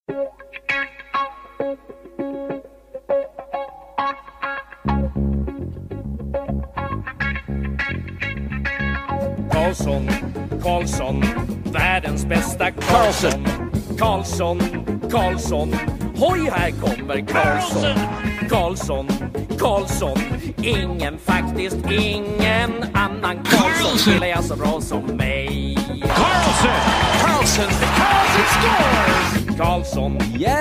Karlsson, världens bästa Karlsson. Karlsson, hoj här kommer Karlsson, ingen annan Karlsson spelar jag så bra som mig. Karlsson scores! Karlsson,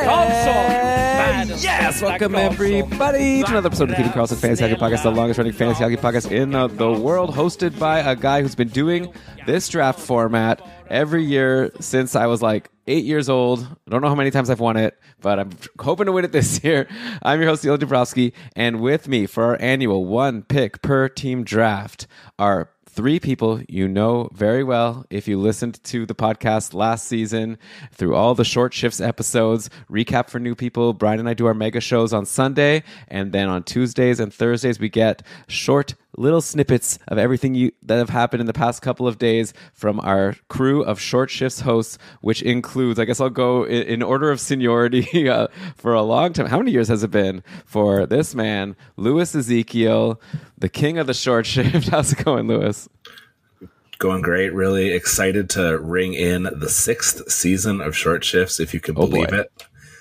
yes! Welcome everybody to another episode of the Keeping Karlsson Fantasy Hockey Podcast, the longest running fantasy hockey podcast in the world, hosted by a guy who's been doing this draft format every year since I was like 8 years old. I don't know how many times I've won it, but I'm hoping to win it this year. I'm your host, Ilya Dabrowski, and with me for our annual one pick per team draft are three people you know very well if you listened to the podcast last season through all the short shifts episodes. Recap for new people: Brian and I do our mega shows on Sunday, and then on Tuesdays and Thursdays we get short little snippets of everything that have happened in the past couple of days from our crew of short shifts hosts, which includes, I guess I'll go in order of seniority for a long time. How many years has it been for this man, Louis Ezekiel, the king of the short shift? How's it going, Louis? Going great. Really excited to ring in the 6th season of Short Shifts, if you can believe it.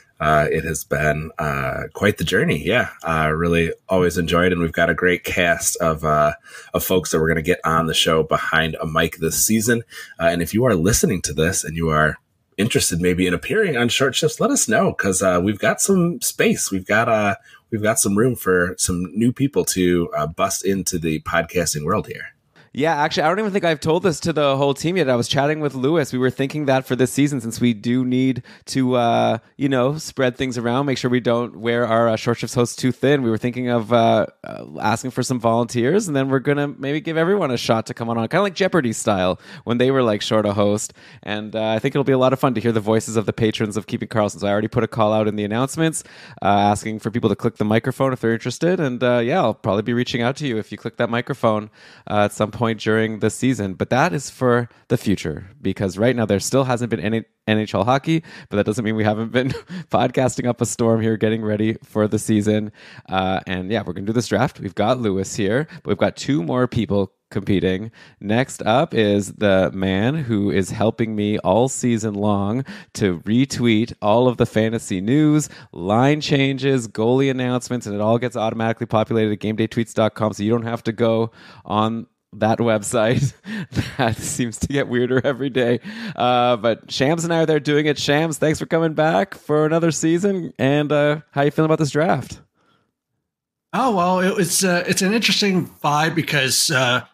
It has been quite the journey. Yeah, really always enjoyed, and we've got a great cast of folks that we're going to get on the show behind a mic this season. And if you are listening to this and you are interested maybe in appearing on Short Shifts, let us know, because we've got some space. We've got some room for some new people to bust into the podcasting world here. Yeah, actually, I don't even think I've told this to the whole team yet. I was chatting with Louis. We were thinking that for this season, since we do need to, spread things around, make sure we don't wear our short shifts hosts too thin. We were thinking of asking for some volunteers, and then we're going to maybe give everyone a shot to come on, kind of like Jeopardy style, when they were like short a host. And I think it'll be a lot of fun to hear the voices of the patrons of Keeping Karlsson. So I already put a call out in the announcements asking for people to click the microphone if they're interested. And I'll probably be reaching out to you if you click that microphone at some point during the season. But that is for the future, because right now there still hasn't been any NHL hockey, but that doesn't mean we haven't been podcasting up a storm here, getting ready for the season. We're going to do this draft. We've got Louis here, but we've got two more people competing. Next up is the man who is helping me all season long to retweet all of the fantasy news, line changes, goalie announcements, and it all gets automatically populated at GameDayTweets.com, so you don't have to go on that website. That seems to get weirder every day. But Shams and I are there doing it. Shams, thanks for coming back for another season. And how you feeling about this draft? Oh, well, it's an interesting vibe because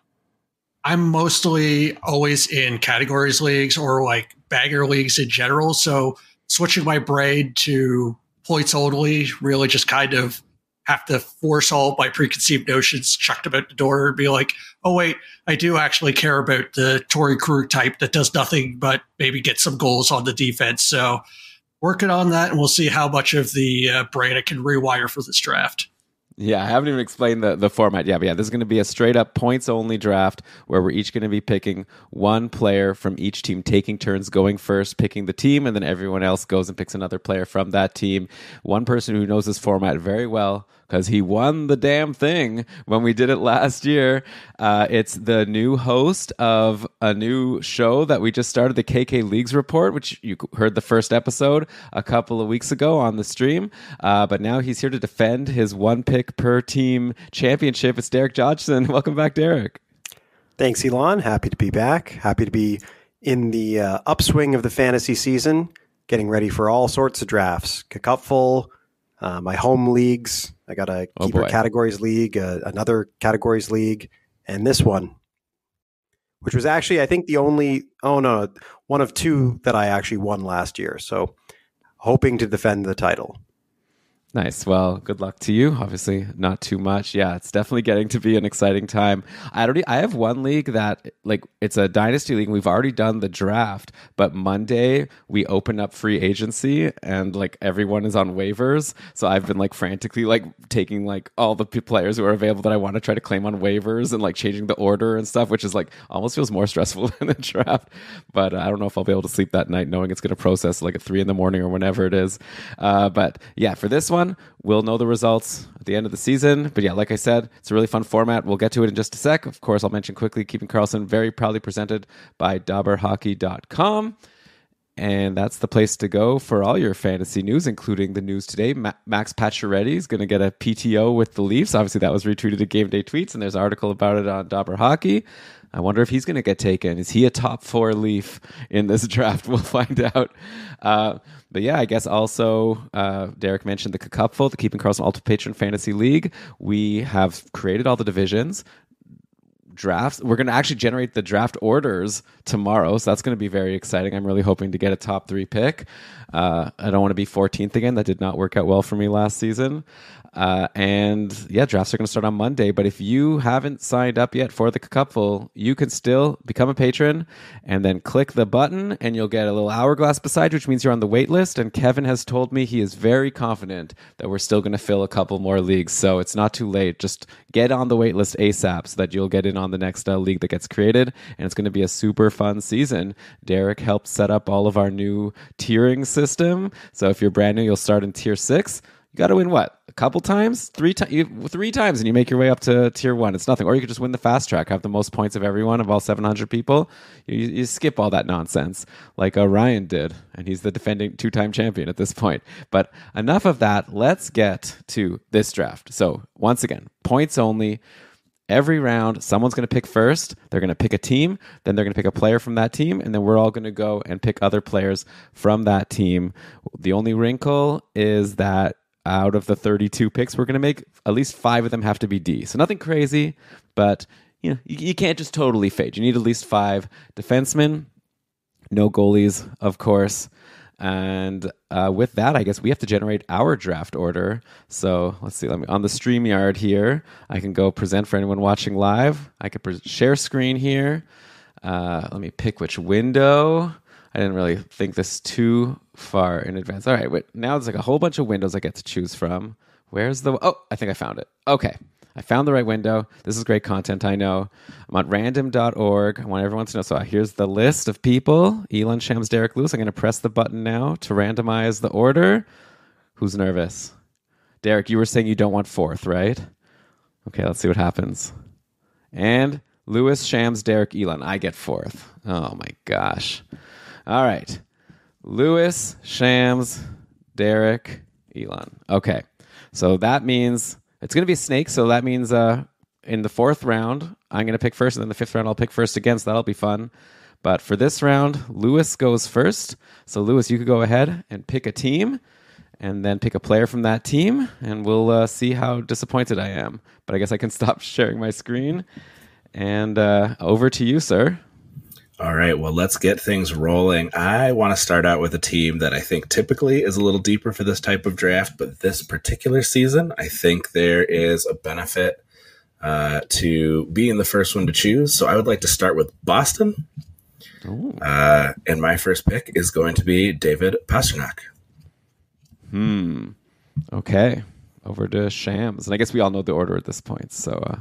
I'm mostly always in categories leagues or like bagger leagues in general. So switching my brain to points only really just kind of have to force all my preconceived notions, chuck them out the door, and be like, oh, wait, I do actually care about the Torrey Krug type that does nothing but maybe get some goals on the defense. So working on that, and we'll see how much of the brain I can rewire for this draft. Yeah, I haven't even explained the format. Yeah, this is going to be a straight-up points-only draft where we're each going to be picking one player from each team, taking turns going first, picking the team, and then everyone else goes and picks another player from that team. One person who knows this format very well, because he won the damn thing when we did it last year. It's the new host of a new show that we just started, the KK Leagues Report, which you heard the first episode a couple of weeks ago on the stream. But now he's here to defend his one pick per team championship. It's Derek Hodgson. Welcome back, Derek. Thanks, Elon. Happy to be back. Happy to be in the upswing of the fantasy season, getting ready for all sorts of drafts. Cupful, my home leagues. I got a keeper categories league, another categories league, and this one, which was actually, I think, one of two that I actually won last year. So hoping to defend the title. Nice. Well, good luck to you. Obviously, not too much. Yeah, it's definitely getting to be an exciting time. I have one league that it's a dynasty league. And we've already done the draft, but Monday we open up free agency and everyone is on waivers. So I've been frantically taking all the players who are available that I want to try to claim on waivers and changing the order and stuff, which is almost feels more stressful than the draft. But I don't know if I'll be able to sleep that night knowing it's going to process at 3 a.m. or whenever it is. But yeah, for this one, we'll know the results at the end of the season. But yeah, like I said, it's a really fun format. We'll get to it in just a sec. Of course, I'll mention quickly, Keeping Karlsson, very proudly presented by DobberHockey.com. And that's the place to go for all your fantasy news, including the news today. Max Pacioretty is going to get a PTO with the Leafs. Obviously, that was retweeted at Game Day Tweets, and there's an article about it on Dobber Hockey. I wonder if he's going to get taken. Is he a top 4 Leaf in this draft? We'll find out. But yeah, I guess also Derek mentioned the Cupful, the Keeping Karlsson Ultimate Patron Fantasy League. We have created all the divisions. Drafts. We're going to actually generate the draft orders tomorrow, so that's going to be very exciting. I'm really hoping to get a top 3 pick. I don't want to be 14th again. That did not work out well for me last season. And yeah, drafts are going to start on Monday. But if you haven't signed up yet for the Cupful, you can still become a patron and then click the button and you'll get a little hourglass beside you, which means you're on the wait list. And Kevin has told me he is very confident that we're still going to fill a couple more leagues. So it's not too late. Just get on the wait list ASAP so that you'll get in on the next league that gets created. And it's going to be a super fun season. Derek helped set up all of our new tiering system. So if you're brand new, you'll start in tier 6. You got to win what? A couple times? 3 times and you make your way up to tier 1. It's nothing. Or you could just win the fast track, have the most points of everyone, of all 700 people. You skip all that nonsense like Ryan did. And he's the defending 2-time champion at this point. But enough of that. Let's get to this draft. So once again, points only. Every round, someone's going to pick first. They're going to pick a team. Then they're going to pick a player from that team. And then we're all going to go and pick other players from that team. The only wrinkle is that out of the 32 picks we're going to make, at least 5 of them have to be D. So nothing crazy, but you can't just totally fade. You need at least 5 defensemen, no goalies, of course. And with that, I guess we have to generate our draft order. So let's see. On the StreamYard here, I can go present for anyone watching live. I could share screen here. Let me pick which window. I didn't really think this too far in advance. All right, wait. Now there's a whole bunch of windows I get to choose from. Where's the... Oh, I think I found it. Okay. I found the right window. This is great content, I know. I'm on random.org. I want everyone to know. So here's the list of people. Elon, Shams, Derek, Lewis. I'm going to press the button now to randomize the order. Who's nervous? Derek, you were saying you don't want 4th, right? Okay, let's see what happens. And Lewis, Shams, Derek, Elon. I get 4th. Oh my gosh. All right. Lewis, Shams, Derek, Elon. Okay. So that means it's going to be a snake. So that means in the 4th round, I'm going to pick first. And then the 5th round, I'll pick first again. So that'll be fun. But for this round, Lewis goes first. So Lewis, you could go ahead and pick a team and then pick a player from that team. And we'll see how disappointed I am. But I guess I can stop sharing my screen. And over to you, sir. All right, well, let's get things rolling. I want to start out with a team that I think typically is a little deeper for this type of draft, but this particular season, I think there is a benefit to being the first one to choose. So I would like to start with Boston. And my first pick is going to be David Pastrnak. Okay, over to Shams. And I guess we all know the order at this point. So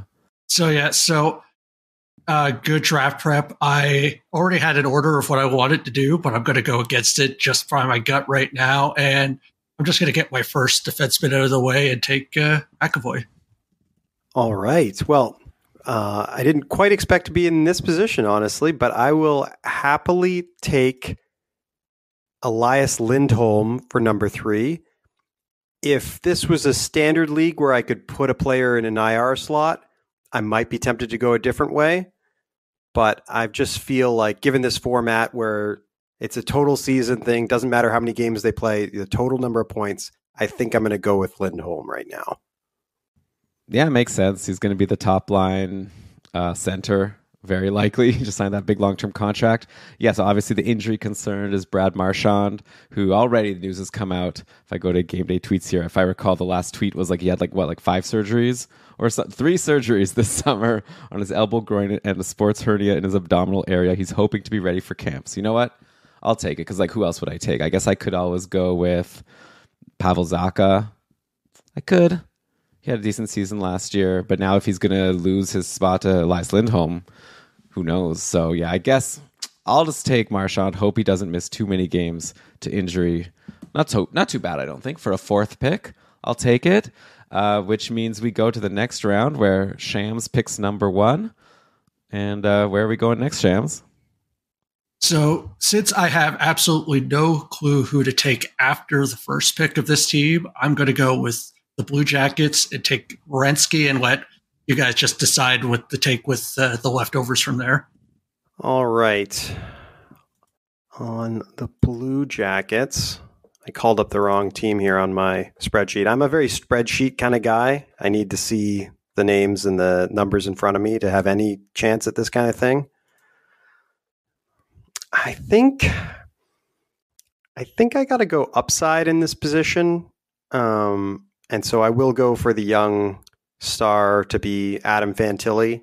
good draft prep. I already had an order of what I wanted to do, but I'm going to go against it just by my gut right now. And I'm just going to get my first defenseman out of the way and take McAvoy. All right. Well, I didn't quite expect to be in this position, honestly, but I will happily take Elias Lindholm for number 3. If this was a standard league where I could put a player in an IR slot, I might be tempted to go a different way. But I just feel like, given this format where it's a total season thing, doesn't matter how many games they play, the total number of points, I think I'm going to go with Lindholm right now. Yeah, it makes sense. He's going to be the top line center very likely. He just signed that big long-term contract. Yes, obviously the injury concern is Brad Marchand, who already the news has come out. If I go to game day tweets here, if I recall, the last tweet was like he had like 5 surgeries or 3 surgeries this summer on his elbow, groin, and a sports hernia in his abdominal area. He's hoping to be ready for camps. You know what? I'll take it because like who else would I take? I guess I could always go with Pavel Zacha. I could. He had a decent season last year, but now if he's going to lose his spot to Elias Lindholm, who knows? So, yeah, I guess I'll just take Marchand. Hope he doesn't miss too many games to injury. Not too bad, I don't think. For a 4th pick, I'll take it, which means we go to the next round where Shams picks number 1. And where are we going next, Shams? So, since I have absolutely no clue who to take after the first pick of this team, I'm going to go with the Blue Jackets and take Werenski and let you guys just decide what to take with the leftovers from there. All right. On the Blue Jackets, I called up the wrong team here on my spreadsheet. I'm a very spreadsheet kind of guy. I need to see the names and the numbers in front of me to have any chance at this kind of thing. I think I got to go upside in this position. And so I will go for the young star to be Adam Fantilli.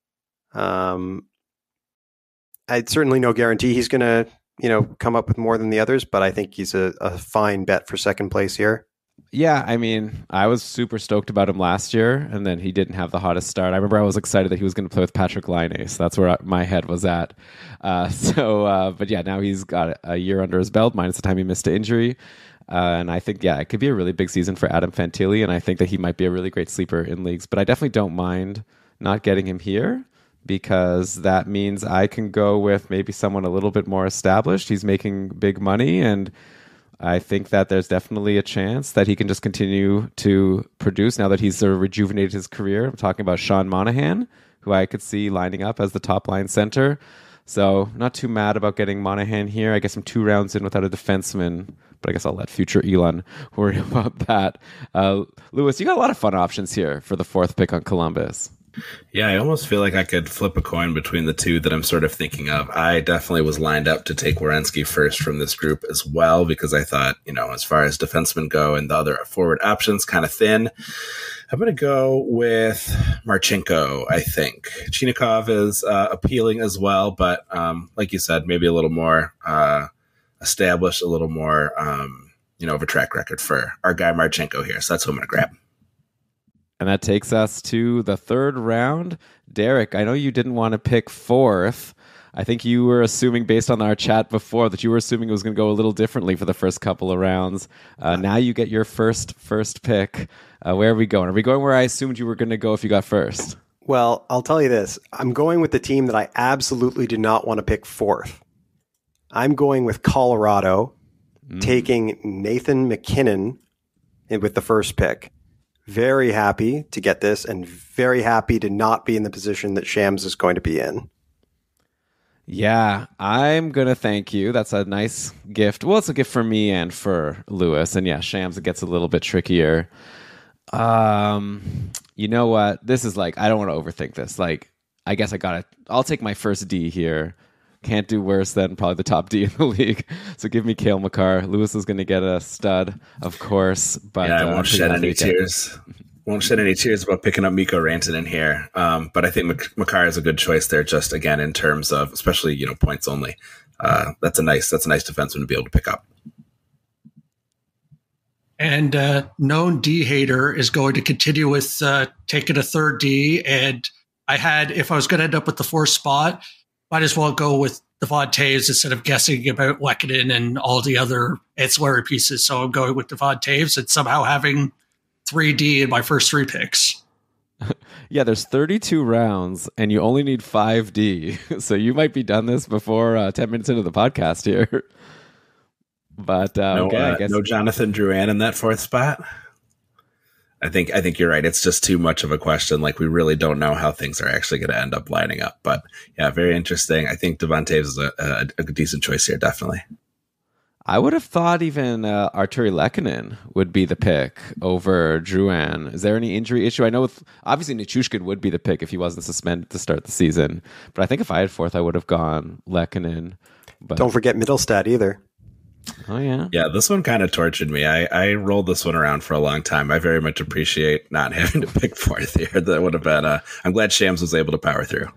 I'd certainly no guarantee he's going to, come up with more than the others, but I think he's a fine bet for second place here. Yeah, I mean, I was super stoked about him last year, and then he didn't have the hottest start. I remember I was excited that he was going to play with Patrick Laine, so that's where my head was at. But yeah, now he's got a year under his belt, minus the time he missed to injury. And I think, it could be a really big season for Adam Fantilli, and I think that he might be a really great sleeper in leagues. But I definitely don't mind not getting him here, because that means I can go with maybe someone a little bit more established. He's making big money, and I think that there's definitely a chance that he can just continue to produce now that he's sort of rejuvenated his career. I'm talking about Sean Monahan, who I could see lining up as the top line center. So not too mad about getting Monahan here. I guess I'm 2 rounds in without a defenseman, but I guess I'll let future Elon worry about that. Lewis, you got a lot of fun options here for the 4th pick on Columbus. Yeah, I almost feel like I could flip a coin between the two that I'm sort of thinking of. I definitely was lined up to take Werenski first from this group as well, because I thought, as far as defensemen go and the other forward options, kind of thin. I'm going to go with Marchenko, I think. Chinakhov is appealing as well, but like you said, maybe a little more established, a little more, of a track record for our guy Marchenko here. So that's who I'm going to grab. And that takes us to the 3rd round. Derek, I know you didn't want to pick 4th. I think you were assuming, based on our chat before, that you were assuming it was going to go a little differently for the first couple of rounds. Now you get your first pick. Where are we going? Are we going where I assumed you were going to go if you got first? Well, I'll tell you this. I'm going with the team that I absolutely do not want to pick 4th. I'm going with Colorado, taking Nathan McKinnon with the first pick. Very happy to get this, and very happy to not be in the position that Shams is going to be in. Yeah, I'm going to thank you. That's a nice gift. Well, it's a gift for me and for Lewis. And yeah, Shams, it gets a little bit trickier. You know what? This is I don't want to overthink this. I guess I'll take my first D here. Can't do worse than probably the top D in the league. So give me Cale Makar. Lewis is going to get a stud, of course. But I won't shed any tears. Won't shed any tears about picking up Mikko Rantanen here. But I think Makar is a good choice there. Just again in terms of, especially points only. That's a nice defenseman to be able to pick up. And known D hater is going to continue with taking a 3rd D. And if I was going to end up with the 4th spot, might as well go with Devon Toews instead of guessing about Lehkonen and all the other ancillary pieces. So I'm going with Devon Toews and somehow having 3D in my first 3 picks. Yeah, there's 32 rounds, and you only need 5D. So you might be done this before 10 minutes into the podcast here. But I guess no Jonathan Drouin in that 4th spot. I think you're right. It's just too much of a question. We really don't know how things are actually going to end up lining up. But yeah, very interesting. I think Devon Toews is a decent choice here, definitely. I would have thought even Arturi Lehkonen would be the pick over Drouin. Is there any injury issue? I know obviously Nichushkin would be the pick if he wasn't suspended to start the season. But I think if I had fourth, I would have gone Lehkonen. But don't forget Mittelstadt either. Oh, yeah. Yeah, this one kind of tortured me. I rolled this one around for a long time. I very much appreciate not having to pick fourth here. That would have been I'm glad Shams was able to power through.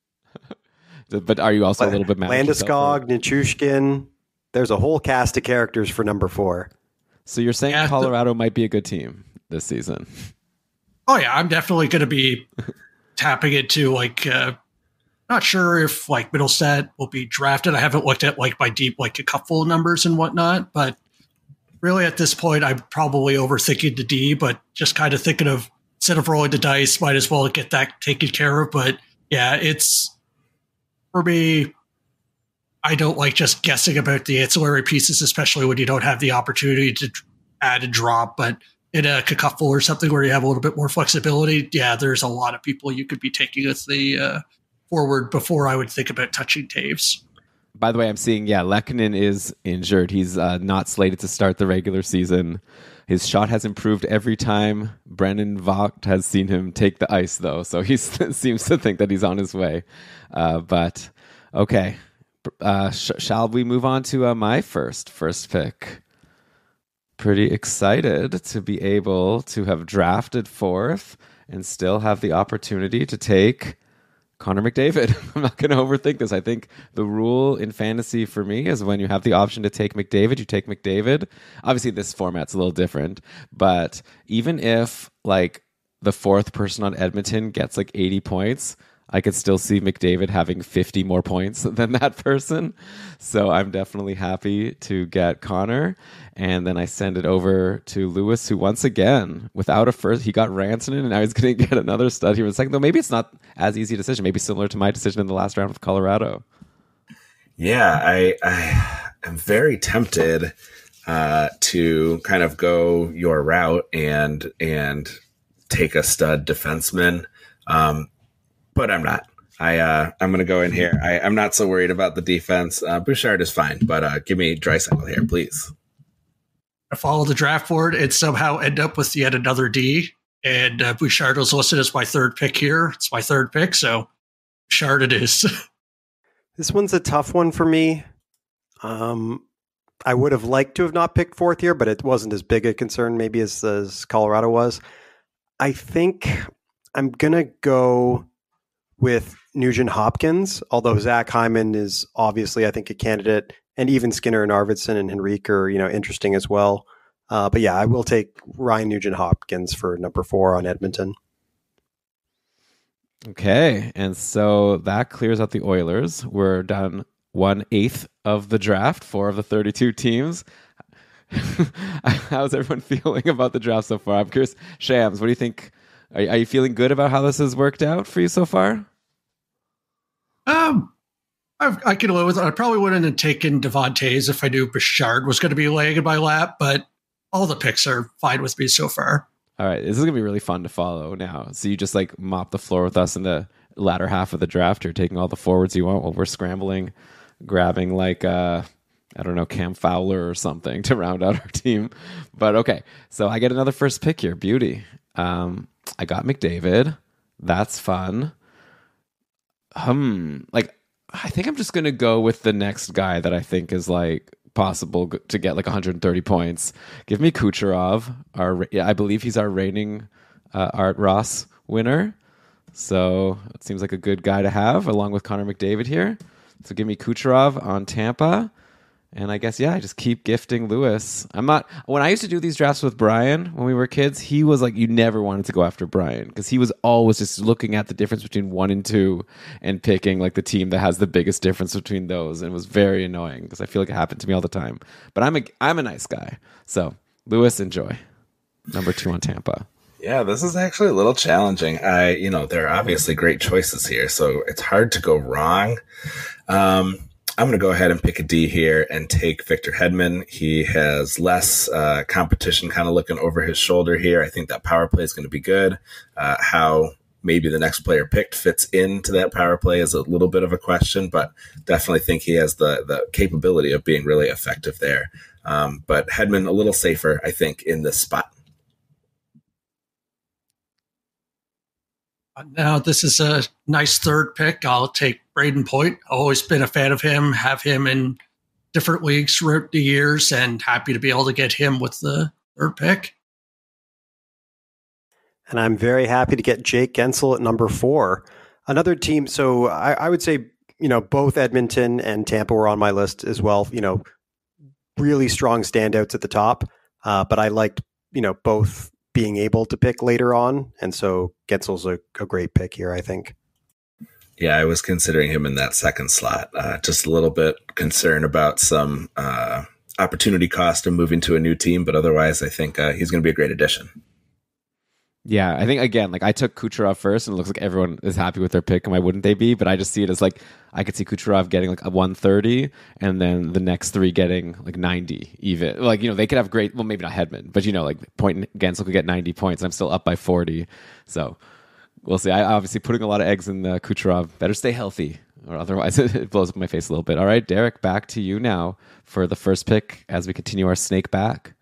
But are you also a little bit mad? Landeskog, Nichushkin. There's a whole cast of characters for number 4. So you're saying Colorado might be a good team this season? Oh, yeah. I'm definitely going to be tapping into, not sure if, Mittelstadt will be drafted. I haven't looked at, my deep, a couple numbers and whatnot. But really, at this point, I'm probably overthinking the D, but just kind of thinking of, instead of rolling the dice, might as well get that taken care of. But, yeah, it's, for me, I don't like just guessing about the ancillary pieces, especially when you don't have the opportunity to add and drop. But in a cacuffle or something where you have a little bit more flexibility, yeah, there's a lot of people you could be taking as the forward before I would think about touching Taves. By the way, I'm seeing, Lehkonen is injured. He's not slated to start the regular season. His shot has improved every time Brennan Vogt has seen him take the ice, though. So he seems to think that he's on his way. But, okay. Shall we move on to my first pick? Pretty excited to be able to have drafted fourth and still have the opportunity to take Connor McDavid. I'm not going to overthink this. I think the rule in fantasy for me is when you have the option to take McDavid, you take McDavid. Obviously, this format's a little different, but even if the fourth person on Edmonton gets 80 points, I could still see McDavid having 50 more points than that person. So I'm definitely happy to get Connor. And then I send it over to Lewis, who once again, without a first, he got Rantanen, and now he's going to get another stud here in a second. Though maybe it's not as easy a decision. Maybe similar to my decision in the last round with Colorado. Yeah, I am very tempted to kind of go your route and take a stud defenseman. But I'm not. I'm going to go in here. I'm not so worried about the defense. Bouchard is fine, but give me Draisaitl here, please. I follow the draft board and somehow end up with yet another D. And Bouchard was listed as my third pick here. It's my third pick, so Bouchard it is. This one's a tough one for me. I would have liked to have not picked fourth here, but it wasn't as big a concern maybe as Colorado was. I think I'm going to go with Nugent Hopkins, although Zach Hyman is obviously, I think, a candidate, and even Skinner and Arvidsson and Henrique are, interesting as well. But yeah, I will take Ryan Nugent Hopkins for number 4 on Edmonton. Okay, and so that clears out the Oilers. We're done 1/8 of the draft, 4 of the 32 teams. How's everyone feeling about the draft so far? I'm curious. Shams, what do you think? Are you feeling good about how this has worked out for you so far? I could live with it. I probably wouldn't have taken Devon Toews if I knew Bouchard was going to be laying in my lap, but all the picks are fine with me so far. All right, this is going to be really fun to follow now. So you just mop the floor with us in the latter half of the draft. You're taking all the forwards you want while we're scrambling, grabbing Cam Fowler or something to round out our team. But okay, so I get another first pick here. Beauty. I got McDavid. That's fun. I think I'm just going to go with the next guy that I think is possible to get 130 points. Give me Kucherov. I believe he's our reigning Art Ross winner. So it seems like a good guy to have along with Connor McDavid here. So give me Kucherov on Tampa. And I guess, I just keep gifting Lewis. When I used to do these drafts with Brian when we were kids, he was you never wanted to go after Brian because he was always just looking at the difference between 1 and 2 and picking the team that has the biggest difference between those. And it was very annoying because I feel like it happened to me all the time. But I'm a nice guy. So Lewis, enjoy. Number 2 on Tampa. Yeah, this is actually a little challenging. There are obviously great choices here, so it's hard to go wrong. I'm going to go ahead and pick a D here and take Victor Hedman. He has less competition kind of looking over his shoulder here. I think that power play is going to be good. How maybe the next player picked fits into that power play is a little bit of a question, but definitely think he has the capability of being really effective there. But Hedman a little safer, I think, in this spot. Now, this is a nice third pick. I'll take Braden Point. I've always been a fan of him, have him in different leagues throughout the years, and happy to be able to get him with the third pick. And I'm very happy to get Jake Guentzel at number 4. Another team, so I would say, both Edmonton and Tampa were on my list as well. Really strong standouts at the top, but I liked, both being able to pick later on. And so Guentzel's a great pick here, I think. Yeah, I was considering him in that second slot. Just a little bit concerned about some opportunity cost of moving to a new team, but otherwise I think he's going to be a great addition. Yeah, I think, again, I took Kucherov first, and it looks like everyone is happy with their pick, and why wouldn't they be? But I just see it as, I could see Kucherov getting, a 130, and then the next 3 getting, 90, even. They could have great, well, maybe not Hedman, but, Point and Guentzel could get 90 points, and I'm still up by 40. So, we'll see. I obviously putting a lot of eggs in Kucherov. Better stay healthy, or otherwise it blows up my face a little bit. All right, Derek, back to you now for the first pick as we continue our snake back.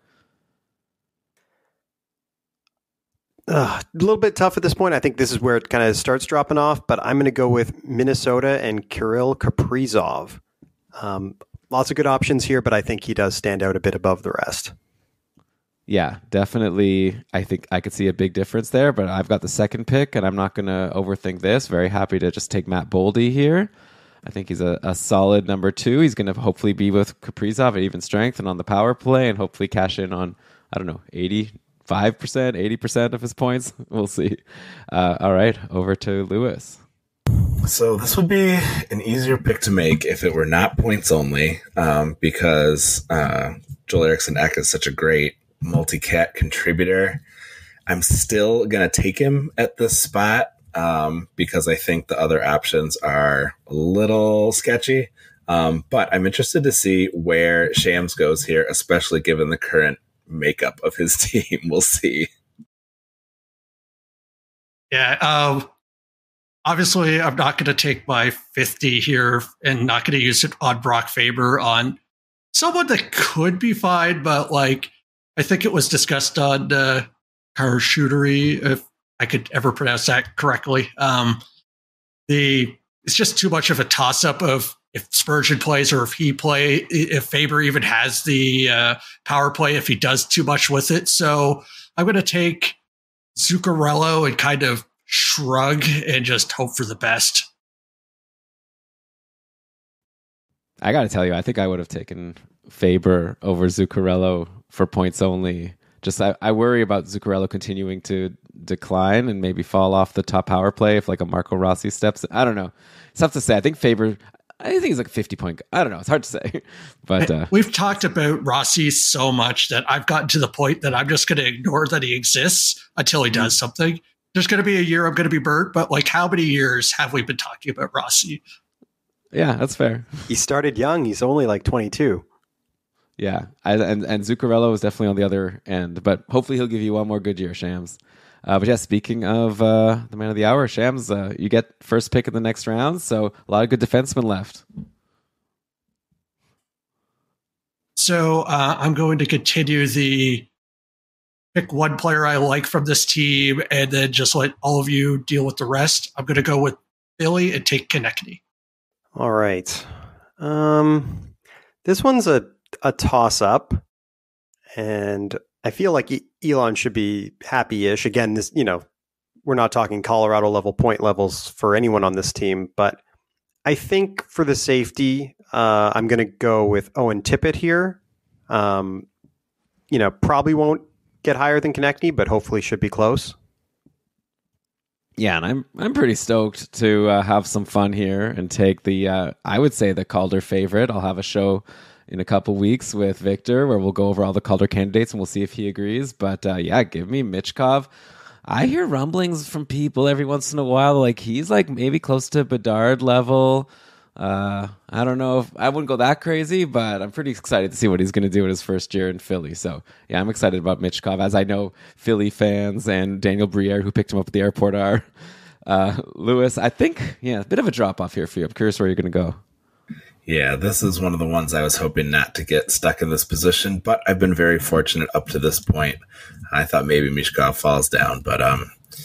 A little bit tough at this point. I think this is where it kind of starts dropping off, but I'm going to go with Minnesota and Kirill Kaprizov. Lots of good options here, but I think he does stand out a bit above the rest. Yeah, definitely. I think I could see a big difference there, but I've got the second pick, and I'm not going to overthink this. Very happy to just take Matt Boldy here. I think he's a solid number 2. He's going to hopefully be with Kaprizov at even strength and on the power play, and hopefully cash in on, 80%, 80% of his points. We'll see. All right, over to Lewis. So this would be an easier pick to make if it were not points only, because Joel Eriksson Ek is such a great multi-cat contributor. I'm still going to take him at this spot because I think the other options are a little sketchy. But I'm interested to see where Shams goes here, especially given the current makeup of his team. We'll see. Yeah, obviously I'm not going to take my 50 here and not going to use it on Brock Faber, on someone that could be fine, but I think it was discussed on Karshootery, if I could ever pronounce that correctly. It's just too much of a toss-up of if Spurgeon plays or if Faber even has the power play, if he does too much with it. So I'm going to take Zuccarello and kind of shrug and just hope for the best. I got to tell you, I think I would have taken Faber over Zuccarello for points only. Just I worry about Zuccarello continuing to decline and maybe fall off the top power play if a Marco Rossi steps. I don't know. It's tough to say. I think Faber, I think he's 50 point. I don't know. It's hard to say. But we've talked about Rossi so much that I've gotten to the point that I'm just going to ignore that he exists until he does something. There's going to be a year I'm going to be burnt, but how many years have we been talking about Rossi? Yeah, that's fair. He started young. He's only 22. Yeah, and Zuccarello is definitely on the other end, but hopefully he'll give you one more good year, Shams. But yeah, speaking of the man of the hour, Shams, you get first pick in the next round, so a lot of good defensemen left. So I'm going to continue the pick one player I like from this team and then just let all of you deal with the rest. I'm going to go with Philly and take Konechny. All right. This one's a toss-up, and I feel like Elon should be happy-ish. Again, this, we're not talking Colorado level point levels for anyone on this team, but I think for the safety, I'm going to go with Owen Tippett here. Probably won't get higher than Konechny, but hopefully should be close. Yeah, and I'm pretty stoked to have some fun here and take the I would say the Calder favorite. I'll have a show in a couple weeks with Victor where we'll go over all the Calder candidates and we'll see if he agrees. But yeah, give me Michkov. I hear rumblings from people every once in a while he's maybe close to Bedard level. I don't know if I wouldn't go that crazy, but I'm pretty excited to see what he's going to do in his first year in Philly. So yeah, I'm excited about Michkov, as I know Philly fans and Daniel Briere, who picked him up at the airport, are. Lewis, I think, a bit of a drop off here for you. I'm curious where you're going to go. Yeah, this is one of the ones I was hoping not to get stuck in this position, but I've been very fortunate up to this point. I thought maybe Michkov falls down, but I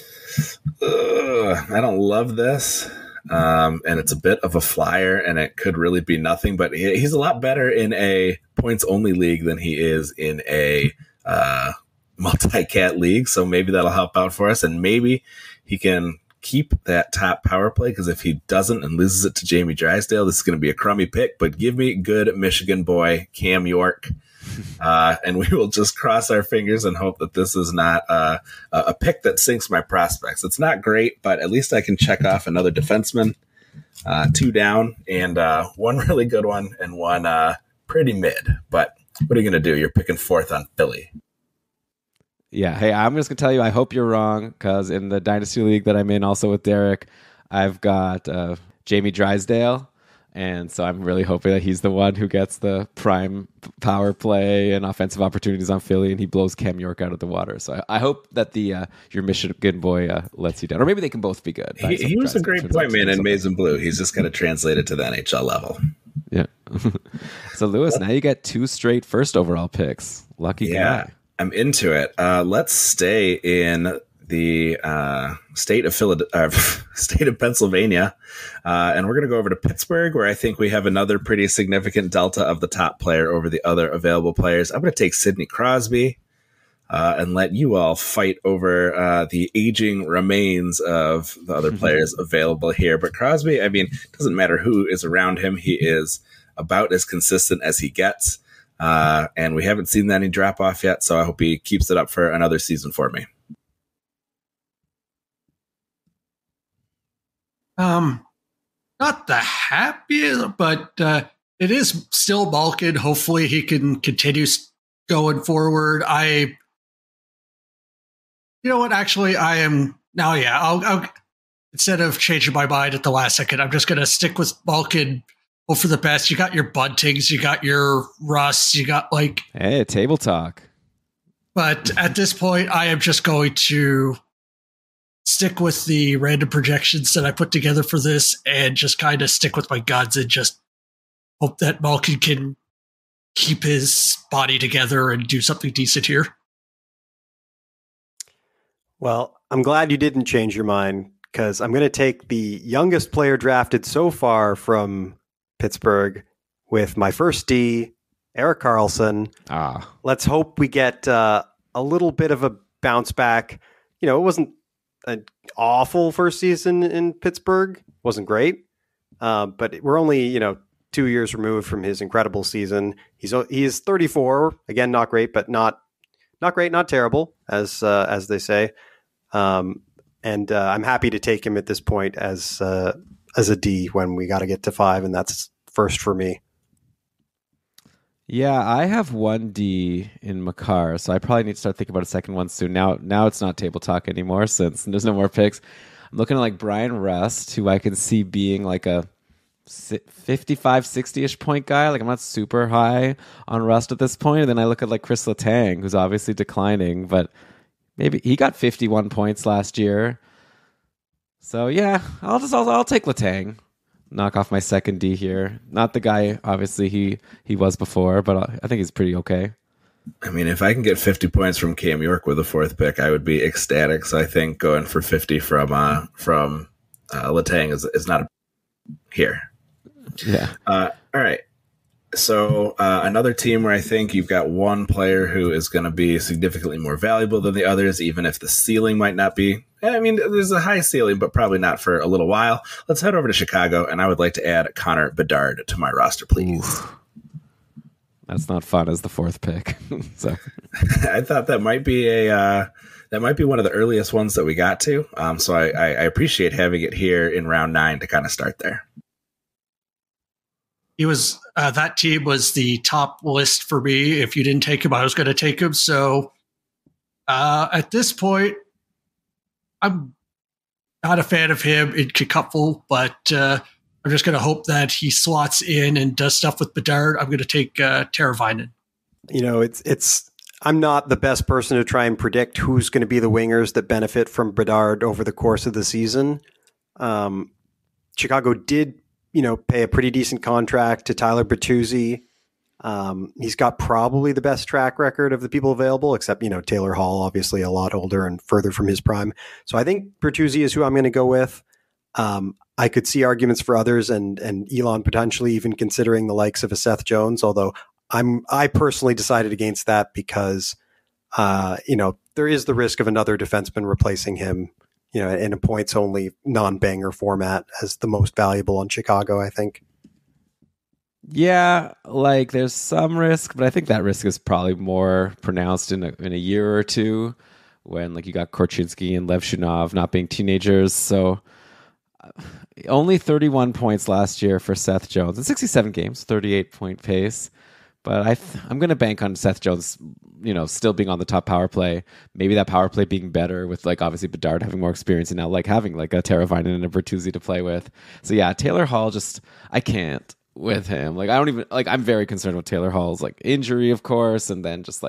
don't love this. And it's a bit of a flyer, and it could really be nothing, but he's a lot better in a points-only league than he is in a multi-cat league, so maybe that'll help out for us, and maybe he can keep that top power play, because if he doesn't and loses it to Jamie Drysdale, this is going to be a crummy pick, but give me good Michigan boy Cam York, and we will just cross our fingers and hope that this is not a pick that sinks my prospects. It's not great, but at least I can check off another defenseman, 2 down, and one really good one and one pretty mid. But what are you going to do? You're picking 4th on Philly. Yeah, hey, I'm just going to tell you, I hope you're wrong, because in the Dynasty League that I'm in, also with Derek, I've got Jamie Drysdale, and so I'm really hoping that he's the one who gets the prime power play and offensive opportunities on Philly, and he blows Cam York out of the water. So I hope that your Michigan boy lets you down. Or maybe they can both be good. He was a great point man in Maize and Blue. He's just got to translate it to the NHL level. Yeah. So, Lewis, now you get 2 straight first overall picks. Lucky guy. I'm into it. Let's stay in the state of Pennsylvania, and we're going to go over to Pittsburgh, where I think we have another pretty significant delta of the top player over the other available players. I'm going to take Sidney Crosby and let you all fight over the aging remains of the other players available here. But Crosby, I mean, it doesn't matter who is around him. He is about as consistent as he gets. And we haven't seen any drop off yet, so I hope he keeps it up for another season for me. Not the happiest, but it is still Malkin. Hopefully he can continue going forward. You know what? Actually, I am now. Yeah, I'll instead of changing my mind at the last second, I'm just going to stick with Malkin. Hope for the best. You got your Buntings, you got your Russ, you got hey, table talk. But at this point, I am just going to stick with the random projections that I put together for this and just kind of stick with my guns and just hope that Malkin can keep his body together and do something decent here. Well, I'm glad you didn't change your mind, because I'm going to take the youngest player drafted so far from Pittsburgh with my first D, Erik Karlsson. Let's hope we get a little bit of a bounce back. It wasn't an awful first season in Pittsburgh. It wasn't great. But we're only, 2 years removed from his incredible season. He is 34. Again, not great, but not great, not terrible, as they say. And I'm happy to take him at this point as a D when we got to get to 5, and that's first for me. Yeah, I have 1 D in Makar, so I probably need to start thinking about a second one soon. Now it's not table talk anymore since there's no more picks. I'm looking at Brian Rust, who I can see being a 55, 60-ish point guy. I'm not super high on Rust at this point. And then I look at Chris Letang, who's obviously declining, but maybe he got 51 points last year. So yeah, I'll take Letang. Knock off my second D here. Not the guy, obviously, he was before, but I think he's pretty okay. I mean, if I can get 50 points from Cam York with a 4th pick, I would be ecstatic. So I think going for 50 from Letang is not here. Yeah. All right. So another team where I think you've got one player who is going to be significantly more valuable than the others, even if the ceiling might not be. I mean, there's a high ceiling, but probably not for a little while. Let's head over to Chicago, and I would like to add Connor Bedard to my roster, please. Ooh. That's not fun as the 4th pick. So I thought that might be one of the earliest ones that we got to. So I appreciate having it here in round 9 to kind of start there. He was that team was the top list for me. If you didn't take him, I was going to take him. So at this point, I'm not a fan of him in Kikupful, but I'm just going to hope that he slots in and does stuff with Bedard. I'm going to take Teravainen. I'm not the best person to try and predict who's going to be the wingers that benefit from Bedard over the course of the season. Chicago did, pay a pretty decent contract to Tyler Bertuzzi. He's got probably the best track record of the people available, except, Taylor Hall, obviously a lot older and further from his prime. So I think Bertuzzi is who I'm going to go with. I could see arguments for others and Elon potentially even considering the likes of a Seth Jones, although I personally decided against that because, there is the risk of another defenseman replacing him, in a points only non-banger format as the most valuable on Chicago, I think. Yeah, there's some risk, but I think that risk is probably more pronounced in a year or two when you got Korchinski and Lev Shunov not being teenagers. So only 31 points last year for Seth Jones in 67 games, 38-point pace. But I'm going to bank on Seth Jones, still being on the top power play. Maybe that power play being better with obviously Bedard having more experience and now having a Teravainen and a Bertuzzi to play with. So yeah, Taylor Hall I can't with him. I don't even I'm very concerned with Taylor Hall's injury, of course, and then just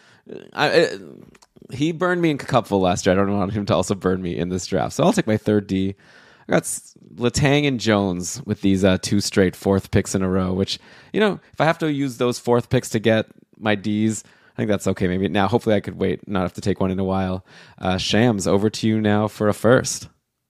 he burned me in Cupful last year. I don't want him to also burn me in this draft. So I'll take my third D. I got Letang and Jones with these 2 straight 4th picks in a row, which, if I have to use those 4th picks to get my Ds, I think that's okay. Maybe now, hopefully I could wait, not have to take one in a while. Shams, over to you now for a first.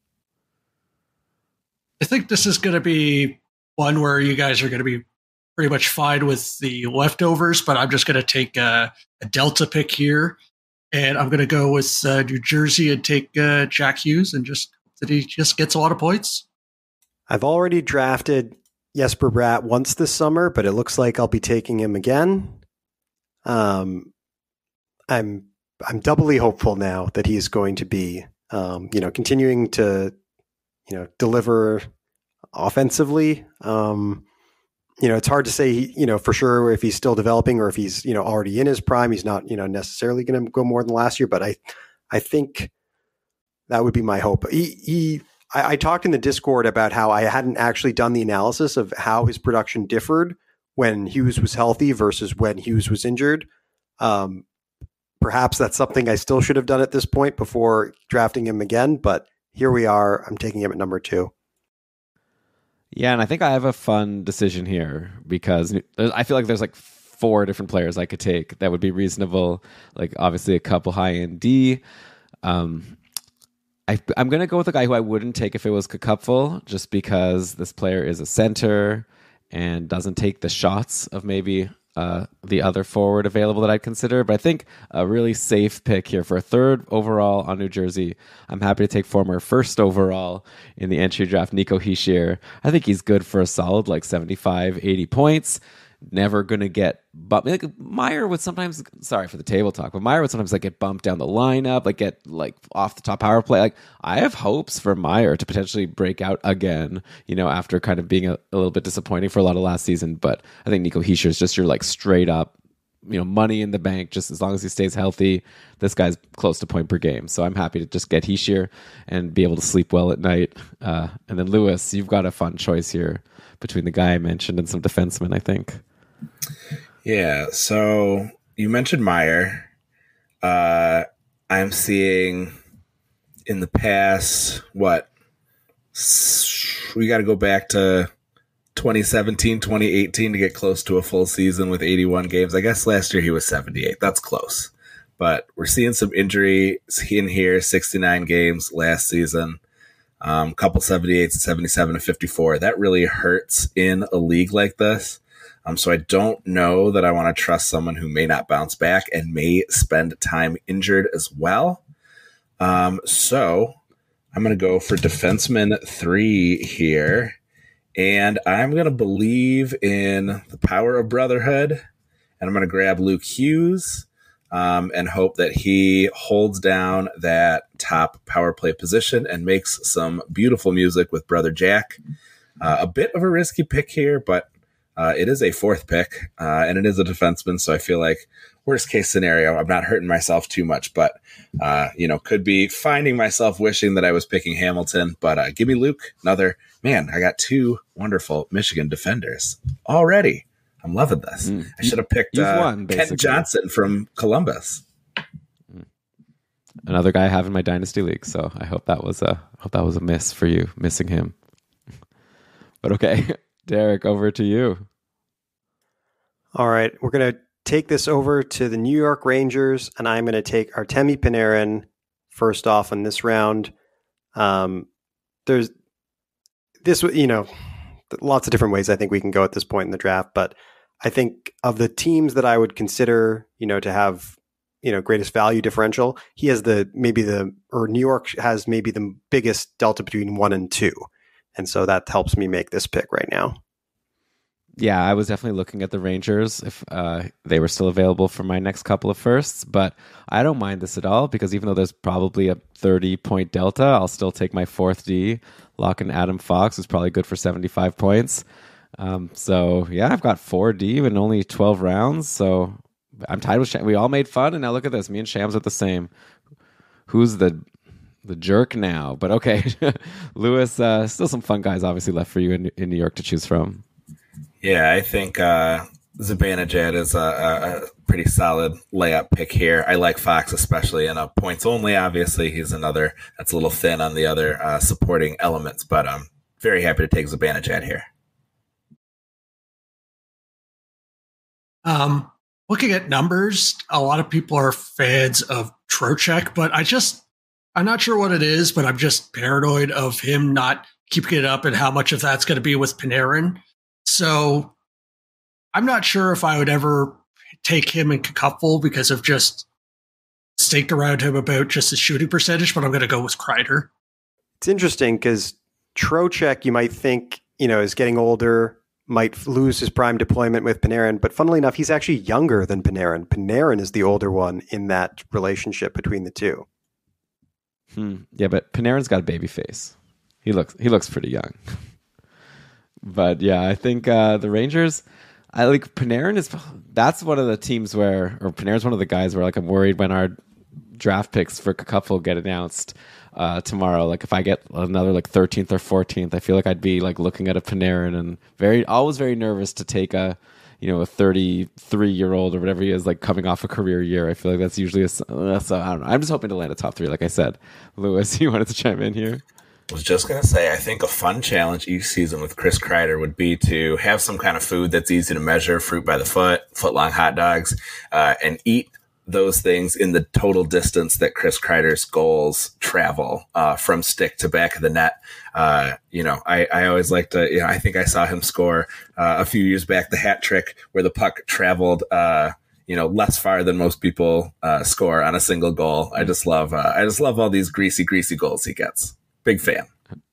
I think this is going to be one where you guys are going to be pretty much fine with the leftovers, but I'm just going to take a Delta pick here, and I'm going to go with New Jersey and take Jack Hughes and that he just gets a lot of points. I've already drafted Jesper Bratt once this summer, but it looks like I'll be taking him again. I'm doubly hopeful now that he's going to be, continuing to, deliver offensively. It's hard to say, for sure if he's still developing or if he's, already in his prime. He's not, necessarily going to go more than last year, but I think that would be my hope. I talked in the Discord about how I hadn't actually done the analysis of how his production differed when Hughes was healthy versus when Hughes was injured. Perhaps that's something I still should have done at this point before drafting him again, but here we are. I'm taking him at number 2. Yeah, and I think I have a fun decision here because I feel like there's 4 different players I could take that would be reasonable. Obviously a couple high end D. I'm going to go with a guy who I wouldn't take if it was Cupful, just because this player is a center and doesn't take the shots of maybe the other forward available that I'd consider. But I think a really safe pick here for a 3rd overall on New Jersey. I'm happy to take former 1st overall in the entry draft, Nico Hischier. I think he's good for a solid 75, 80 points. Never going to get bumped. Meyer would sometimes, sorry for the table talk, but Meyer would sometimes get bumped down the lineup, get off the top power play. I have hopes for Meyer to potentially break out again, after kind of being a little bit disappointing for a lot of last season. But I think Nico Hischier is just your straight up, money in the bank, just as long as he stays healthy. This guy's close to point per game. So I'm happy to just get Hischier and be able to sleep well at night. And then Lewis, you've got a fun choice here between the guy I mentioned and some defensemen, I think. Yeah, so you mentioned Meyer. I'm seeing in the past, we got to go back to 2017, 2018 to get close to a full season with 81 games. I guess last year he was 78. That's close. But we're seeing some injuries in here, 69 games last season. Couple 78s, 77 to 54. That really hurts in a league like this. So I don't know that I want to trust someone who may not bounce back and may spend time injured as well. So I'm going to go for defenseman 3 here. And I'm going to believe in the power of brotherhood. And I'm going to grab Luke Hughes and hope that he holds down that top power play position and makes some beautiful music with brother Jack. A bit of a risky pick here, but it is a 4th pick, and it is a defenseman, so I feel like worst case scenario, I'm not hurting myself too much, but, could be finding myself wishing that I was picking Hamilton, but give me Luke, I got 2 wonderful Michigan defenders already. I'm loving this. I should have picked Kent Johnson from Columbus. Another guy I have in my dynasty league, so I hope that was a miss for you, missing him. But okay, Derek, over to you. All right, we're going to take this over to the New York Rangers, and I'm going to take Artemi Panarin first off in this round. There's this, lots of different ways I think we can go at this point in the draft, but I think of the teams that I would consider, to have, greatest value differential, he has New York has maybe the biggest delta between 1 and 2. And so that helps me make this pick right now. Yeah, I was definitely looking at the Rangers if they were still available for my next couple of firsts, but I don't mind this at all because even though there's probably a 30-point delta, I'll still take my 4th D, lock in Adam Fox, who's probably good for 75 points. So yeah, I've got 4D in only 12 rounds, so I'm tied with Shams. We all made fun, and now look at this. Me and Shams are the same. Who's the jerk now? But okay, Lewis, still some fun guys obviously left for you in New York to choose from. Yeah, I think Zibanejad is a pretty solid layup pick here. I like Fox especially in a points only. Obviously, he's another that's a little thin on the other supporting elements, but I'm very happy to take Zibanejad here. Looking at numbers, a lot of people are fans of Trocheck, but I'm not sure what it is, but I'm just paranoid of him not keeping it up and how much of that's going to be with Panarin. So I'm not sure if I would ever take him in Cupful because of just staked around him about just his shooting percentage, but I'm going to go with Kreider. It's interesting because Trocheck, you might think, is getting older, might lose his prime deployment with Panarin, but funnily enough, he's actually younger than Panarin. Panarin is the older one in that relationship between the two. Yeah, but Panarin's got a baby face. He looks pretty young. But yeah, I think the Rangers, I like Panarin that's one of the teams Panarin's one of the guys where like I'm worried when our draft picks for Cupful get announced tomorrow. Like if I get another like 13th or 14th, I feel like I'd be like looking at a Panarin and always very nervous to take a 33-year-old or whatever he is, like coming off a career year. I feel like that's usually so I don't know. I'm just hoping to land a top 3, like I said. Lewis, you wanted to chime in here? I was just going to say, I think a fun challenge each season with Chris Kreider would be to have some kind of food that's easy to measure, fruit by the foot-long hot dogs, and eat those things in the total distance that Chris Kreider's goals travel from stick to back of the net. I always like to, I think I saw him score a few years back the hat trick where the puck traveled less far than most people score on a single goal. I just love all these greasy goals he gets. Big fan.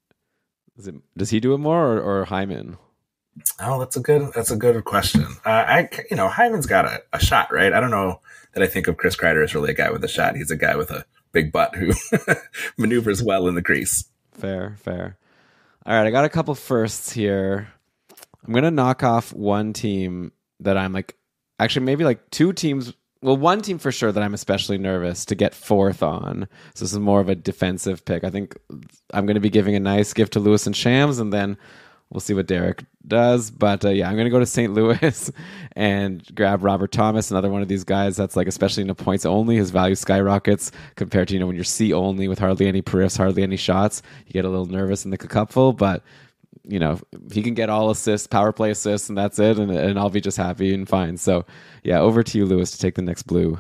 Does he do it more or Hyman? Oh, that's a good question. Hyman's got a shot, right? I don't know that I think of Chris Kreider as really a guy with a shot. He's a guy with a big butt who maneuvers well in the crease. Fair. All right, I got a couple firsts here. I'm going to knock off one team that I'm like, actually maybe like two teams. Well, one team for sure that I'm especially nervous to get 4th on. So this is more of a defensive pick. I think I'm going to be giving a nice gift to Lewis and Shams, and then we'll see what Derek does. But I'm going to go to St. Louis and grab Robert Thomas, another one of these guys that's like, especially in the points only, his value skyrockets compared to, when you're C only with hardly any periffs, hardly any shots, you get a little nervous in the Cupful. But he can get all assists, power play assists, and that's it, and I'll be just happy and fine. So, yeah, over to you, Lewis, to take the next blue.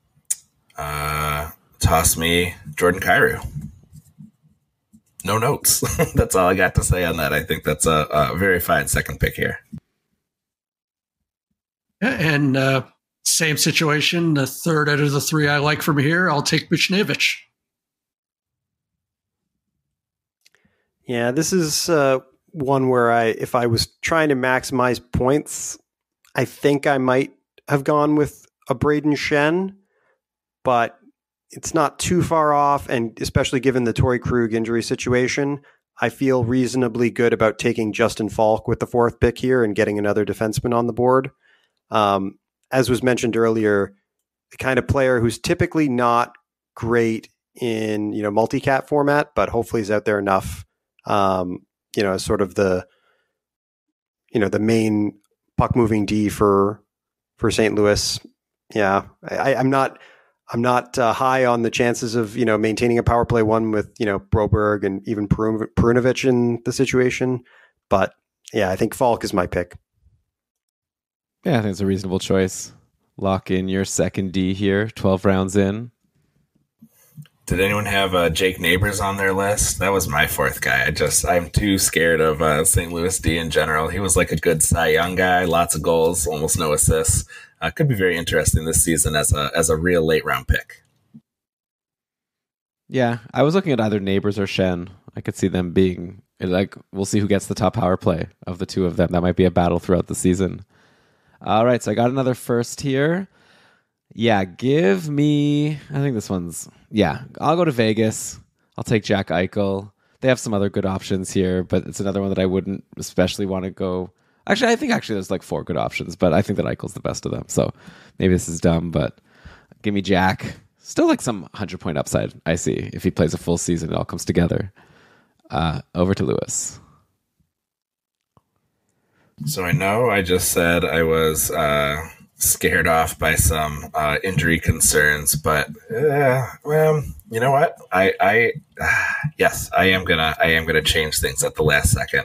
Toss me Jordan Kyrou. No notes. That's all I got to say on that. I think that's a very fine second pick here. Yeah, and same situation. The third out of the 3 I like from here, I'll take Buchnevich. Yeah, this is one where if I was trying to maximize points, I think I might have gone with a Braden Shen, but it's not too far off. And especially given the Torrey Krug injury situation, I feel reasonably good about taking Justin Falk with the 4th pick here and getting another defenseman on the board. As was mentioned earlier, the kind of player who's typically not great in, multi-cat format, but hopefully is out there enough, as sort of the main puck moving D for St. Louis. Yeah, I'm not high on the chances of maintaining a power play one with Broberg and even Perunovic in the situation. But yeah, I think Falk is my pick. Yeah, I think it's a reasonable choice. Lock in your second D here, 12 rounds in. Did anyone have Jake Neighbors on their list? That was my fourth guy. I'm too scared of St. Louis D in general. He was like a good Cy Young guy, lots of goals, almost no assists. Could be very interesting this season as a real late round pick. Yeah, I was looking at either Neighbors or Shen. I could see them being we'll see who gets the top power play of the two of them. That might be a battle throughout the season. All right, so I got another first here. Yeah, give me... I think this one's... Yeah, I'll go to Vegas. I'll take Jack Eichel. They have some other good options here, but it's another one that I wouldn't especially want to go... Actually, I think there's like 4 good options, but I think that Eichel's the best of them. So maybe this is dumb, but give me Jack. Still like some 100-point upside, I see. If he plays a full season, it all comes together. Over to Lewis. So I know I just said I was scared off by some injury concerns, but well, you know what? Yes, I am gonna change things at the last second.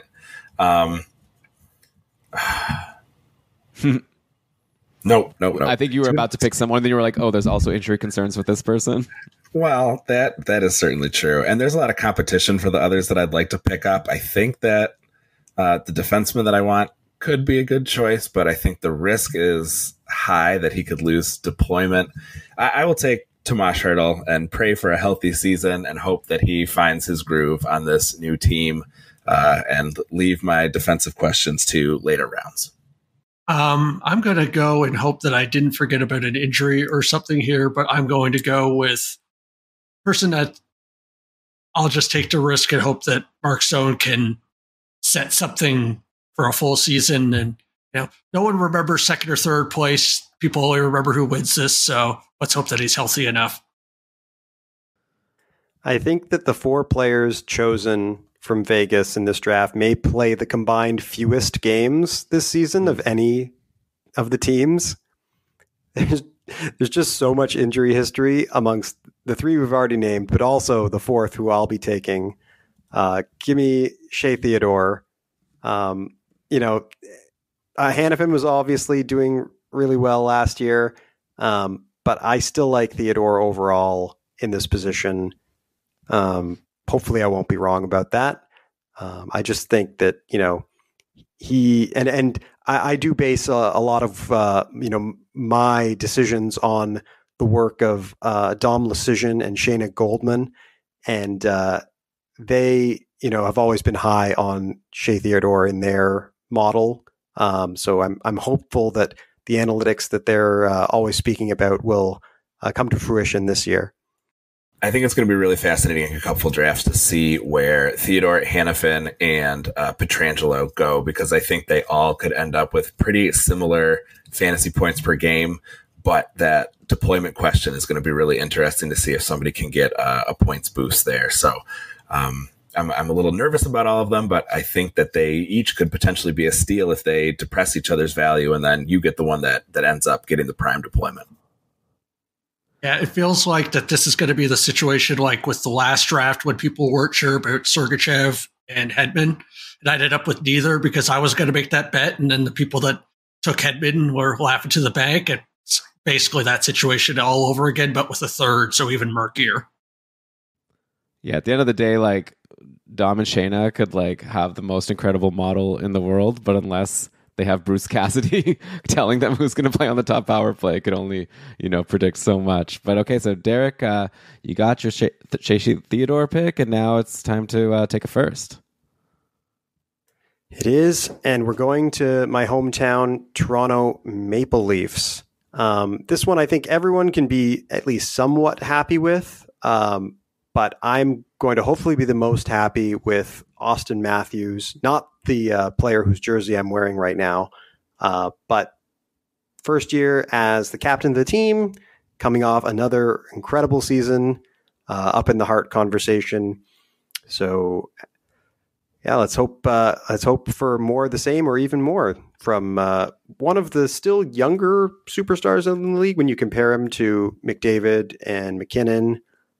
Nope. I think you were about to pick someone, then you were like, "Oh, there's also injury concerns with this person." Well, that is certainly true, and there's a lot of competition for the others that I'd like to pick up. I think that the defenseman that I want could be a good choice, but I think the risk is high that he could lose deployment. I will take Tomas Hertl and pray for a healthy season and hope that he finds his groove on this new team, and leave my defensive questions to later rounds. I'm going to go and hope that I didn't forget about an injury or something here, but I'm going to go with person that I'll just take the risk and hope that Mark Stone can set something for a full season. And no one remembers second or third place. People only remember who wins this. So let's hope that he's healthy enough. I think that the 4 players chosen from Vegas in this draft may play the combined fewest games this season of any of the teams. There's just so much injury history amongst the 3 we've already named, but also the 4th who I'll be taking. Give me Shea Theodore. Hanifin was obviously doing really well last year, but I still like Theodore overall in this position. Hopefully I won't be wrong about that. I just think that, he, and I do base a lot of, my decisions on the work of Dom Lucian and Shayna Goldman. And they, have always been high on Shea Theodore in their model. So I'm hopeful that the analytics that they're always speaking about will come to fruition this year. I think it's going to be really fascinating in a couple of drafts to see where Theodore, Hanifin, and Pietrangelo go, because I think they all could end up with pretty similar fantasy points per game, but that deployment question is going to be really interesting to see if somebody can get a points boost there. So I'm a little nervous about all of them, but I think that they each could potentially be a steal if they depress each other's value, and then you get the one that ends up getting the prime deployment. Yeah, it feels like that this is going to be the situation like with the last draft when people weren't sure about Sergachev and Hedman. And I ended up with neither because I was going to make that bet. And then the people that took Hedman were laughing to the bank. And it's basically that situation all over again, but with a third, so even murkier. Yeah, at the end of the day, like Dom and Shayna could like have the most incredible model in the world, but unless they have Bruce Cassidy telling them who's going to play on the top power play, could only, predict so much. But okay, so Derek, you got your Shea Theodore pick, and now it's time to take a first. It is, and we're going to my hometown, Toronto Maple Leafs. This one I think everyone can be at least somewhat happy with, but I'm going to hopefully be the most happy with Auston Matthews, not the player whose jersey I'm wearing right now, but first year as the captain of the team, coming off another incredible season, up in the Hart conversation. So Yeah, let's hope for more of the same or even more from one of the still younger superstars in the league when you compare him to McDavid and McKinnon.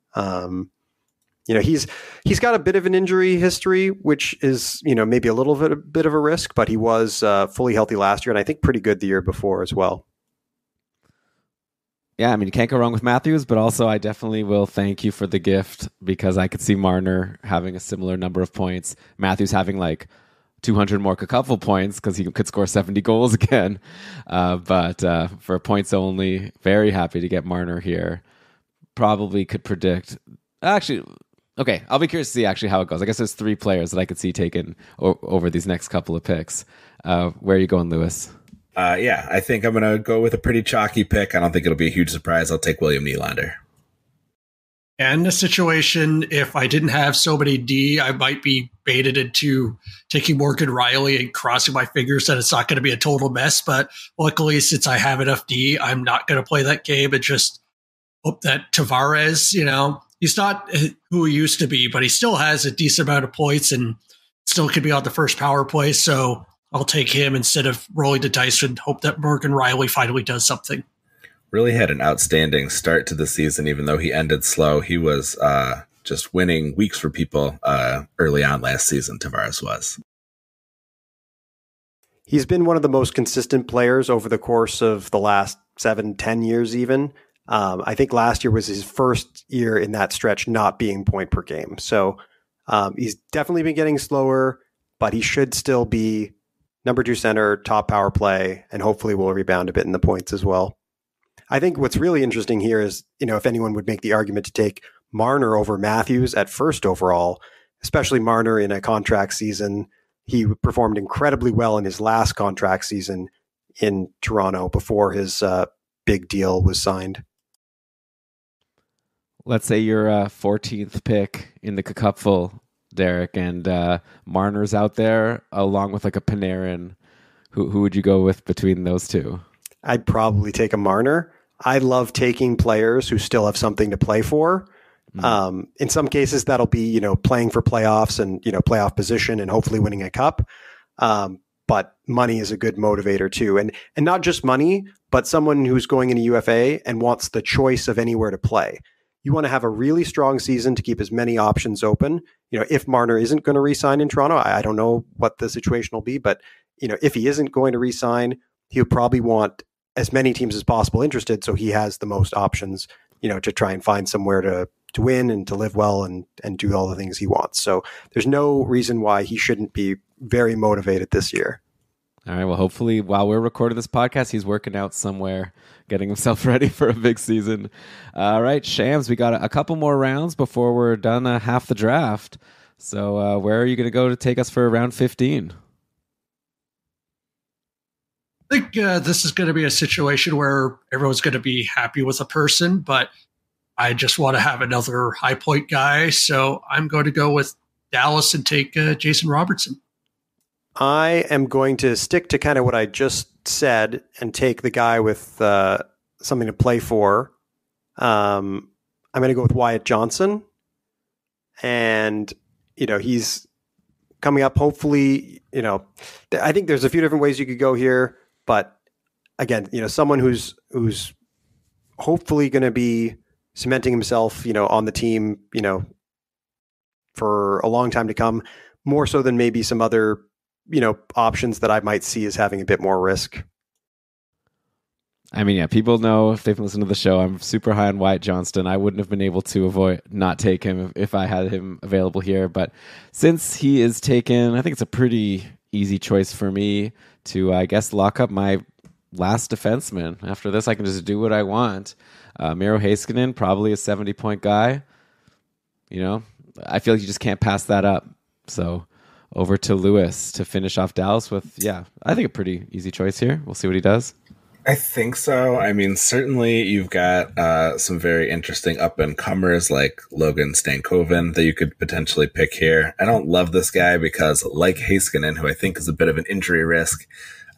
He's got a bit of an injury history, which is, maybe a little bit of a risk, but he was fully healthy last year and I think pretty good the year before as well. Yeah, I mean, you can't go wrong with Matthews, but also I definitely will thank you for the gift because I could see Marner having a similar number of points. Matthews having like 200 more Cacupful points because he could score 70 goals again. But for points only, very happy to get Marner here. Probably could predict. Actually, okay, I'll be curious to see actually how it goes. I guess there's 3 players that I could see taken over these next couple of picks. Where are you going, Lewis? I think I'm going to go with a pretty chalky pick. I don't think it'll be a huge surprise. I'll take William Nylander. And in this situation, if I didn't have so many D, I might be baited into taking Morgan Rielly and crossing my fingers that it's not going to be a total mess. But luckily, since I have enough D, I'm not going to play that game and just hope that Tavares, he's not who he used to be, but he still has a decent amount of points and still could be on the first power play. So I'll take him instead of rolling the dice and hope that Morgan Rielly finally does something. Really had an outstanding start to the season, even though he ended slow. He was just winning weeks for people early on last season, Tavares was. He's been one of the most consistent players over the course of the last 7-10 years even. I think last year was his first year in that stretch not being point per game. So he's definitely been getting slower, but he should still be number 2 center, top power play, and hopefully will rebound a bit in the points as well. I think what's really interesting here is, if anyone would make the argument to take Marner over Matthews at first overall, especially Marner in a contract season. He performed incredibly well in his last contract season in Toronto before his big deal was signed. Let's say you're a 14th pick in the Cupful, Derek, and Marner's out there along with like a Panarin. Who would you go with between those two? I'd probably take a Marner. I love taking players who still have something to play for. In some cases, that'll be, playing for playoffs and, playoff position and hopefully winning a cup. But money is a good motivator too. And not just money, but someone who's going into UFA and wants the choice of anywhere to play. You want to have a really strong season to keep as many options open. If Marner isn't going to re-sign in Toronto, I don't know what the situation will be, but if he isn't going to re-sign, he'll probably want as many teams as possible interested. So he has the most options, to try and find somewhere to win and to live well and do all the things he wants. So there's no reason why he shouldn't be very motivated this year. All right. Well, hopefully while we're recording this podcast, he's working out somewhere, getting himself ready for a big season. All right, Shams, we got a couple more rounds before we're done half the draft. So where are you going to go to take us for round 15? I think this is going to be a situation where everyone's going to be happy with a person, but I just want to have another high point guy. So I'm going to go with Dallas and take Jason Robertson. I am going to stick to kind of what I just said and take the guy with something to play for. I'm going to go with Wyatt Johnson. And, he's coming up, hopefully, I think there's a few different ways you could go here. But again, someone who's hopefully going to be cementing himself, on the team, for a long time to come, more so than maybe some other, options that I might see as having a bit more risk. I mean, yeah, people know if they've listened to the show, I'm super high on Wyatt Johnston. I wouldn't have been able to not take him if I had him available here. But since he is taken, I think it's a pretty easy choice for me to, I guess, lock up my last defenseman. After this, I can just do what I want. Miro Heiskanen, probably a 70-point guy. I feel like you just can't pass that up. So over to Lewis to finish off Dallas with, I think a pretty easy choice here. We'll see what he does. I think so. I mean, certainly you've got some very interesting up-and-comers like Logan Stankoven that you could potentially pick here. I don't love this guy because, like Heiskanen, who I think is a bit of an injury risk,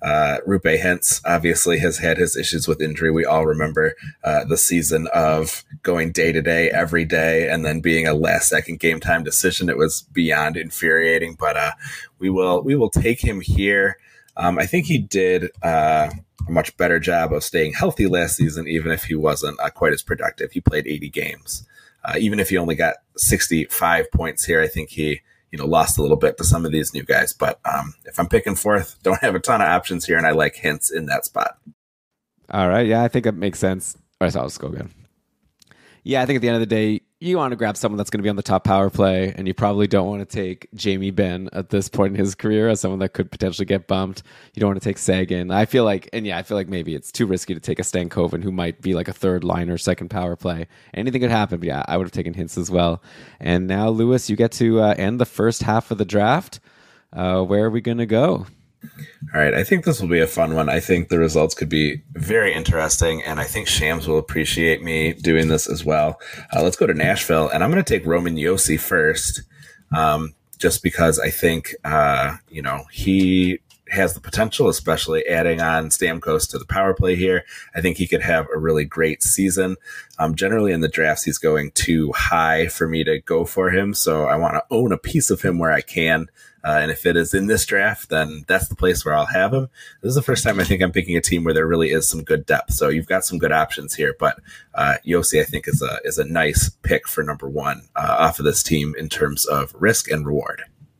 Rupe Hintz obviously has had his issues with injury. We all remember the season of going day to day every day and then being a last second game time decision. It was beyond infuriating, but we will take him here. I think he did a much better job of staying healthy last season, even if he wasn't quite as productive. He played 80 games. Even if he only got 65 points here, I think he lost a little bit to some of these new guys. But if I'm picking fourth, don't have a ton of options here, and I like Hintz in that spot. All right. Yeah, I think that makes sense. All right, so I'll just go again. Yeah, I think at the end of the day, you want to grab someone that's going to be on the top power play, and you probably don't want to take Jamie Benn at this point in his career as someone that could potentially get bumped. You don't want to take Sagan. I feel like maybe it's too risky to take a Stankoven who might be like a third liner, second power play. Anything could happen, but yeah, I would have taken Hintz as well. And now, Lewis, you get to end the first half of the draft. Where are we going to go? All right, I think this will be a fun one. I think the results could be very interesting, and I think Shams will appreciate me doing this as well. Let's go to Nashville, and I'm going to take Roman Josi first, just because I think he has the potential, especially adding on Stamkos to the power play here. I think he could have a really great season. Generally in the drafts, he's going too high for me to go for him, so I want to own a piece of him where I can. And if it is in this draft, then that's the place where I'll have him. This is the first time I think I'm picking a team where there really is some good depth. So you've got some good options here, but Josi I think is a nice pick for number one off of this team in terms of risk and reward.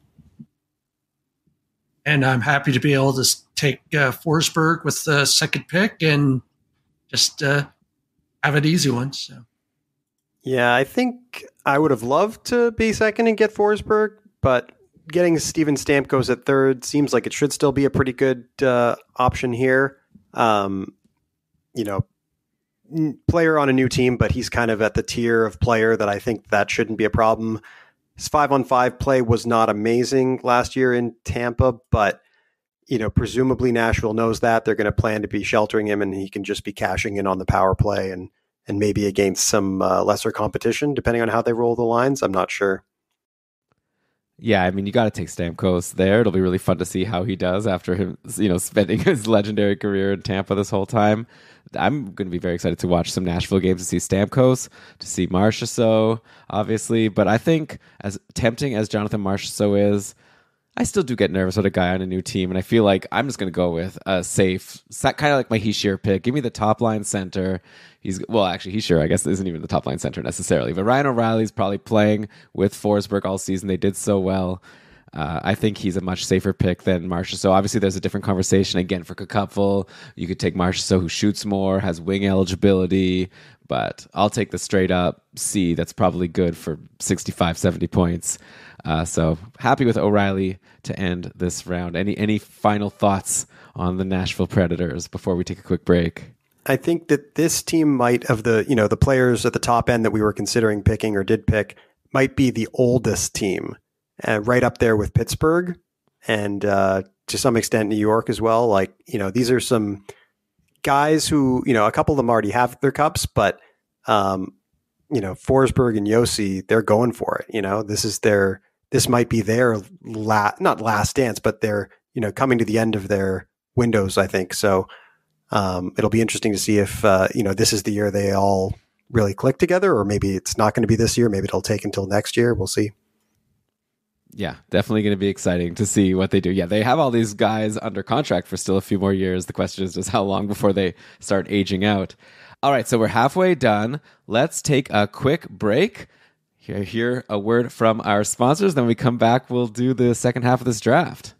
And I'm happy to be able to take Forsberg with the second pick and just have an easy one. So, yeah, I think I would have loved to be second and get Forsberg, but getting Steven Stamkos at third seems like it should still be a pretty good option here. Player on a new team, but he's kind of at the tier of player that I think that shouldn't be a problem. His 5-on-5 play was not amazing last year in Tampa, but presumably Nashville knows that. They're going to plan to be sheltering him, and he can just be cashing in on the power play and maybe against some lesser competition, depending on how they roll the lines. I'm not sure. Yeah, I mean, you got to take Stamkos there. It'll be really fun to see how he does after him, spending his legendary career in Tampa this whole time. I'm going to be very excited to watch some Nashville games to see Stamkos, to see Marchessault, obviously. But I think as tempting as Jonathan Marchessault is, I still do get nervous with a guy on a new team, and I feel like I'm just going to go with a safe, kind of like my Hischier pick. Give me the top line center. Hischier, I guess, isn't even the top line center necessarily, but Ryan O'Reilly's probably playing with Forsberg all season. They did so well. I think he's a much safer pick than Marchessault. Obviously, there's a different conversation again for Cupful. You could take Marchessault, who shoots more, has wing eligibility, but I'll take the straight up C. That's probably good for 65, 70 points. So happy with O'Reilly to end this round. Any final thoughts on the Nashville Predators before we take a quick break? I think that this team might, of the players at the top end that we were considering picking or did pick, might be the oldest team, right up there with Pittsburgh and to some extent New York as well. Like, these are some guys who, a couple of them already have their cups, but Forsberg and Josi, they're going for it. This might be their not last dance, but they're, coming to the end of their windows, I think. So it'll be interesting to see if, this is the year they all really click together, or maybe it's not going to be this year. Maybe it'll take until next year. We'll see. Yeah, definitely going to be exciting to see what they do. Yeah, they have all these guys under contract for still a few more years. The question is just how long before they start aging out. All right, so we're halfway done. Let's take a quick break. Hear a word from our sponsors. Then when we come back, we'll do the second half of this draft.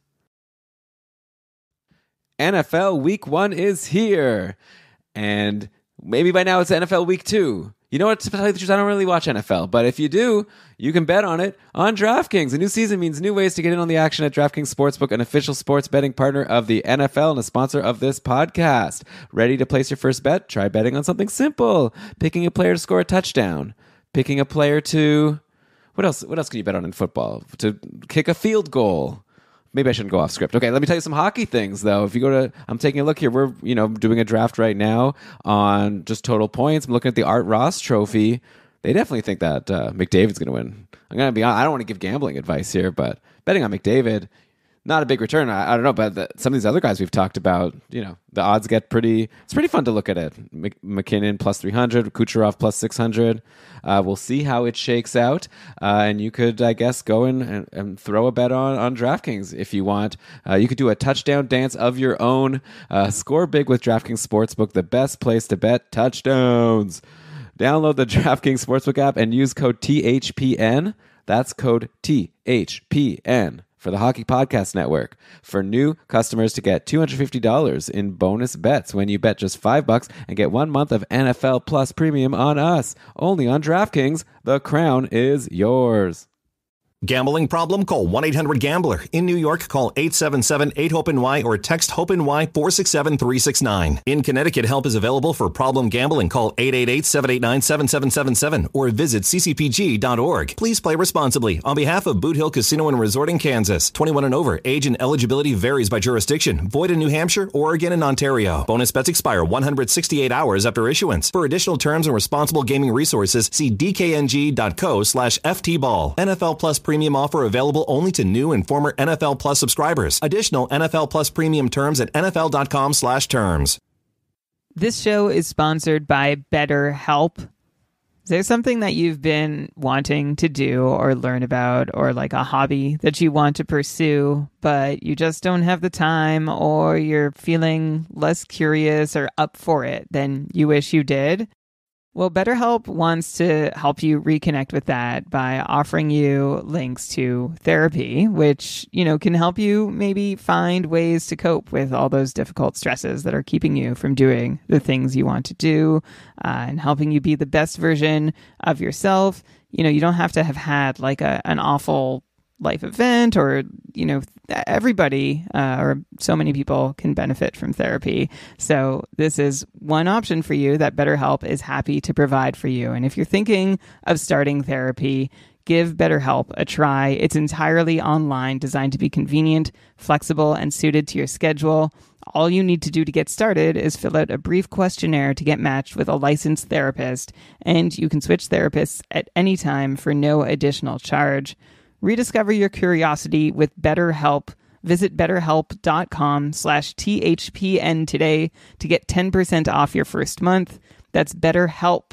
NFL Week 1 is here. And maybe by now it's NFL Week 2. You know what? To tell you the truth, I don't really watch NFL. But if you do, you can bet on it on DraftKings. A new season means new ways to get in on the action at DraftKings Sportsbook, an official sports betting partner of the NFL and a sponsor of this podcast. Ready to place your first bet? Try betting on something simple. Picking a player to score a touchdown. Picking a player to... What else can you bet on in football? To kick a field goal. Maybe I shouldn't go off script. Okay, let me tell you some hockey things, though. If you go to... I'm taking a look here. We're, doing a draft right now on just total points. I'm looking at the Art Ross Trophy. They definitely think that McDavid's going to win. I'm going to be honest. I don't want to give gambling advice here, but betting on McDavid, not a big return. I don't know, but some of these other guys we've talked about, the odds get it's pretty fun to look at it. McKinnon plus 300, Kucherov plus 600. We'll see how it shakes out. And you could, I guess, go in and throw a bet on DraftKings if you want. You could do a touchdown dance of your own. Score big with DraftKings Sportsbook, the best place to bet touchdowns. Download the DraftKings Sportsbook app and use code THPN. That's code THPN for the Hockey Podcast Network for new customers to get $250 in bonus bets when you bet just $5 and get 1 month of NFL Plus Premium on us. Only on DraftKings. The crown is yours. Gambling problem? Call 1-800-GAMBLER. In New York, call 877-8-HOPE-NY or text HOPE-NY 467-369. In Connecticut, help is available for problem gambling. Call 888-789-7777 or visit ccpg.org. Please play responsibly. On behalf of Boot Hill Casino and Resort in Kansas, 21 and over, age and eligibility varies by jurisdiction. Void in New Hampshire, Oregon, and Ontario. Bonus bets expire 168 hours after issuance. For additional terms and responsible gaming resources, see dkng.co/ftball. NFL Plus Premium offer available only to new and former NFL Plus subscribers. Additional NFL Plus Premium terms at nfl.com/terms. This show is sponsored by BetterHelp. Is there something that you've been wanting to do or learn about, or like a hobby that you want to pursue, but you just don't have the time, or you're feeling less curious or up for it than you wish you did? Well, BetterHelp wants to help you reconnect with that by offering you links to therapy, which, can help you maybe find ways to cope with all those difficult stresses that are keeping you from doing the things you want to do, and helping you be the best version of yourself. You don't have to have had like an awful life event, or everybody or so many people can benefit from therapy. So this is one option for you that BetterHelp is happy to provide for you. And if you're thinking of starting therapy, give BetterHelp a try. It's entirely online, designed to be convenient, flexible, and suited to your schedule. All you need to do to get started is fill out a brief questionnaire to get matched with a licensed therapist, and you can switch therapists at any time for no additional charge. Rediscover your curiosity with BetterHelp. Visit betterhelp.com/THPN today to get 10% off your first month. That's BetterHelp,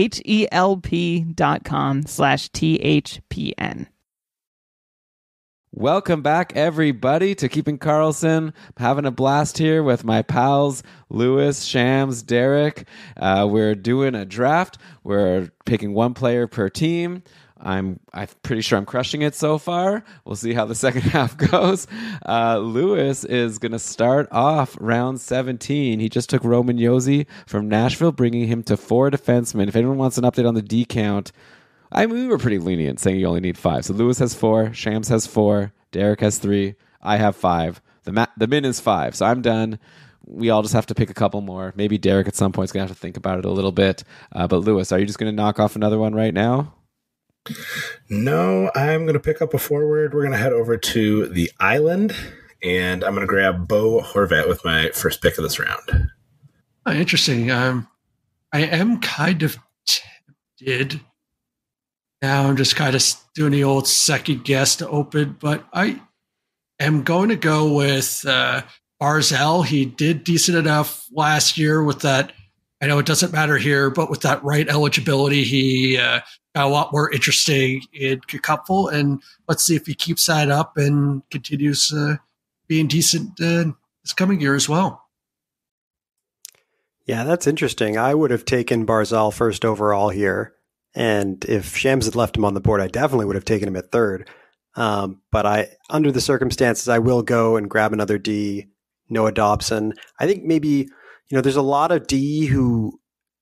HELP.com/THPN. Welcome back, everybody, to Keeping Karlsson. I'm having a blast here with my pals, Lewis, Shams, Derek. We're doing a draft. We're picking one player per team. I'm pretty sure I'm crushing it so far. We'll see how the second half goes. Lewis is going to start off round 17. He just took Roman Josi from Nashville, bringing him to 4 defensemen. If anyone wants an update on the D count, we were pretty lenient, saying you only need 5. So Lewis has 4, Shams has 4, Derek has 3, I have 5. The min is 5, so I'm done. We all just have to pick a couple more. Maybe Derek at some point is going to have to think about it a little bit. But Lewis, are you just going to knock off another one right now? No, I'm going to pick up a forward. We're going to head over to the island, and I'm going to grab Bo Horvat with my first pick of this round. Oh, interesting. I am kind of tempted. Now I'm just kind of doing the old second guess to open, but I am going to go with Barzal. He did decent enough last year with that. I know it doesn't matter here, but with that right eligibility, he got a lot more interesting in Cupful, and let's see if he keeps that up and continues being decent this coming year as well. Yeah, that's interesting. I would have taken Barzal first overall here, and if Shams had left him on the board, I definitely would have taken him at third. But under the circumstances, I will go and grab another D, Noah Dobson. I think maybe, there's a lot of D who,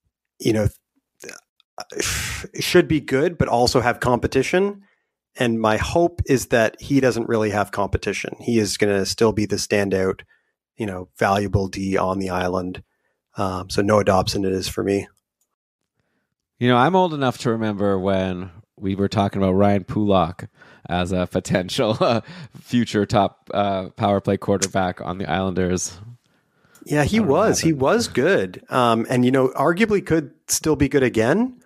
should be good, but also have competition. And my hope is that he doesn't really have competition. He is going to still be the standout, valuable D on the island. So Noah Dobson it is for me. I'm old enough to remember when we were talking about Ryan Pulock as a potential future top power play quarterback on the Islanders. Yeah, he was. He was good. And, arguably could still be good again.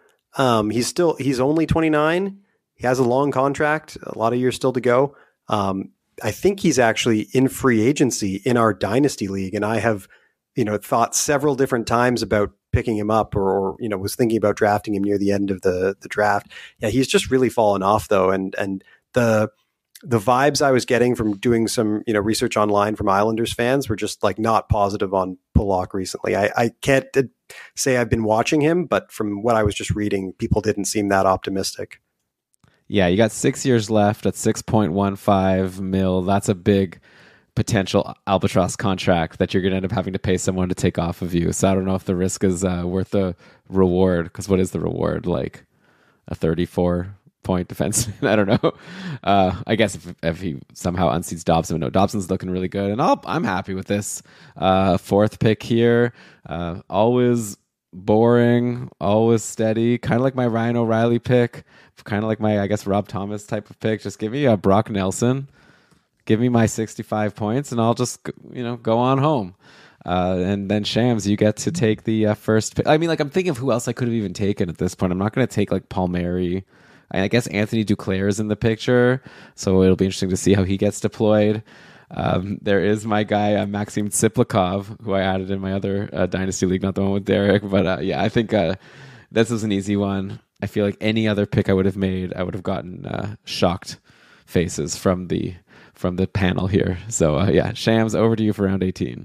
He's only 29. He has a long contract, a lot of years still to go. I think he's actually in free agency in our dynasty league. And I have, thought several different times about picking him up or was thinking about drafting him near the end of the draft. Yeah, he's just really fallen off though. And the vibes I was getting from doing some, research online from Islanders fans were just like not positive on Pulock recently. I can't say I've been watching him, but from what I was just reading, people didn't seem that optimistic. Yeah, you got 6 years left at $6.15 million. That's a big potential albatross contract that you're going to end up having to pay someone to take off of you. So I don't know if the risk is worth the reward, because what is the reward? Like a 34-point defenseman? I don't know. I guess if he somehow unseats Dobson. No, Dobson's looking really good, and I'm happy with this. Fourth pick here. Always boring, always steady, kind of like my Ryan O'Reilly pick, kind of like my, I guess, Rob Thomas type of pick. Just give me a Brock Nelson, give me my 65 points, and I'll just go on home. And then Shams, you get to take the first pick. I mean, like, I'm thinking of who else I could have even taken at this point. I'm not going to take like Palmieri. I guess Anthony Duclair is in the picture, so it'll be interesting to see how he gets deployed. There is my guy, Maxim Tsiplikov, who I added in my other Dynasty League, not the one with Derek. But yeah, I think this was an easy one. I feel like any other pick I would have made, I would have gotten shocked faces from the panel here. So yeah, Shams, over to you for round 18.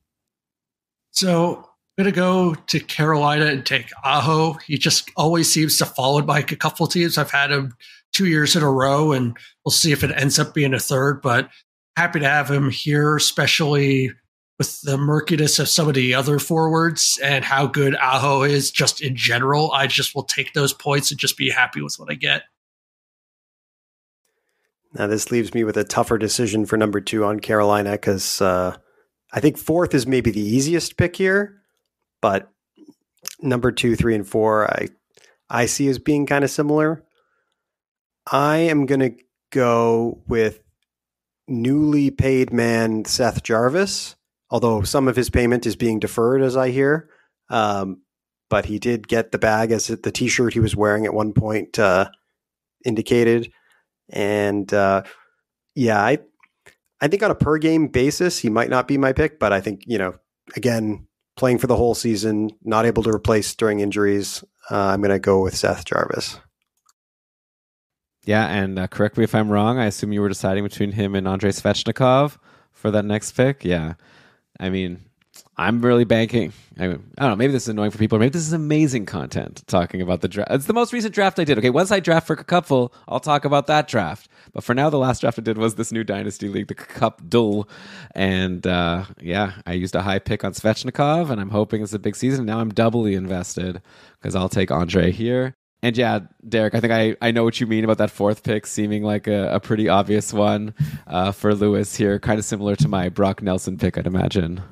So I'm going to go to Carolina and take Aho. He just always seems to follow by a couple teams. I've had him 2 years in a row, and we'll see if it ends up being a third, but happy to have him here, especially with the murkiness of some of the other forwards and how good Aho is just in general. I just will take those points and just be happy with what I get. Now this leaves me with a tougher decision for number 2 on Carolina, because I think fourth is maybe the easiest pick here, but number 2, 3, and 4 I see as being kind of similar. I am going to go with newly paid man Seth Jarvis, although some of his payment is being deferred, as I hear. But he did get the bag, as the t-shirt he was wearing at one point indicated. And yeah, I think on a per game basis, he might not be my pick, but I think, again, playing for the whole season, not able to replace during injuries, I'm going to go with Seth Jarvis. Yeah, and correct me if I'm wrong. I assume you were deciding between him and Andrei Svechnikov for that next pick. Yeah, I mean, I'm really banking. I don't know. Maybe this is annoying for people, or maybe this is amazing content talking about the draft. It's the most recent draft I did. Okay, once I draft for Cupful, I'll talk about that draft. But for now, the last draft I did was this new Dynasty League, the Cup Duel. And yeah, I used a high pick on Svechnikov, and I'm hoping it's a big season. Now I'm doubly invested because I'll take Andre here. And yeah, Derek, I think I know what you mean about that fourth pick seeming like a pretty obvious one for Lewis here. Kind of similar to my Brock Nelson pick, I'd imagine.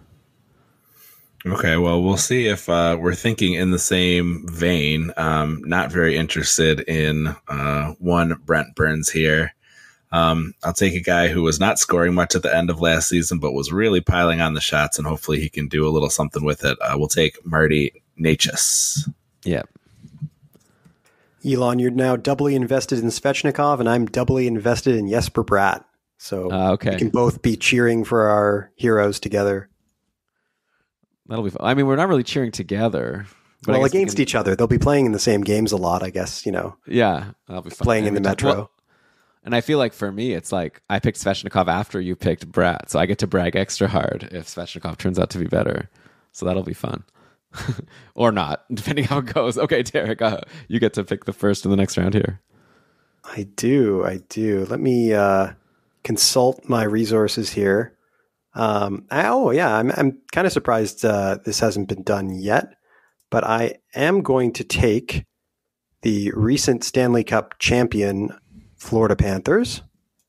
Okay, well, we'll see if we're thinking in the same vein. Not very interested in one Brent Burns here. I'll take a guy who was not scoring much at the end of last season, but was really piling on the shots, and hopefully he can do a little something with it. We'll take Marty Necas. Yep. Elon, you're now doubly invested in Svechnikov, and I'm doubly invested in Jesper Bratt. So okay. We can both be cheering for our heroes together. That'll be fun. I mean, we're not really cheering together. But well, against each other. They'll be playing in the same games a lot, I guess, Yeah, that'll be fun. Playing in the Metro. Well, and I feel like for me, it's like I picked Svechnikov after you picked Bratt, so I get to brag extra hard if Svechnikov turns out to be better. So that'll be fun. Or not, depending how it goes. Okay, Derek, you get to pick the first in the next round here. I do. Let me consult my resources here. I'm kind of surprised this hasn't been done yet, but I am going to take the recent Stanley Cup champion Florida Panthers,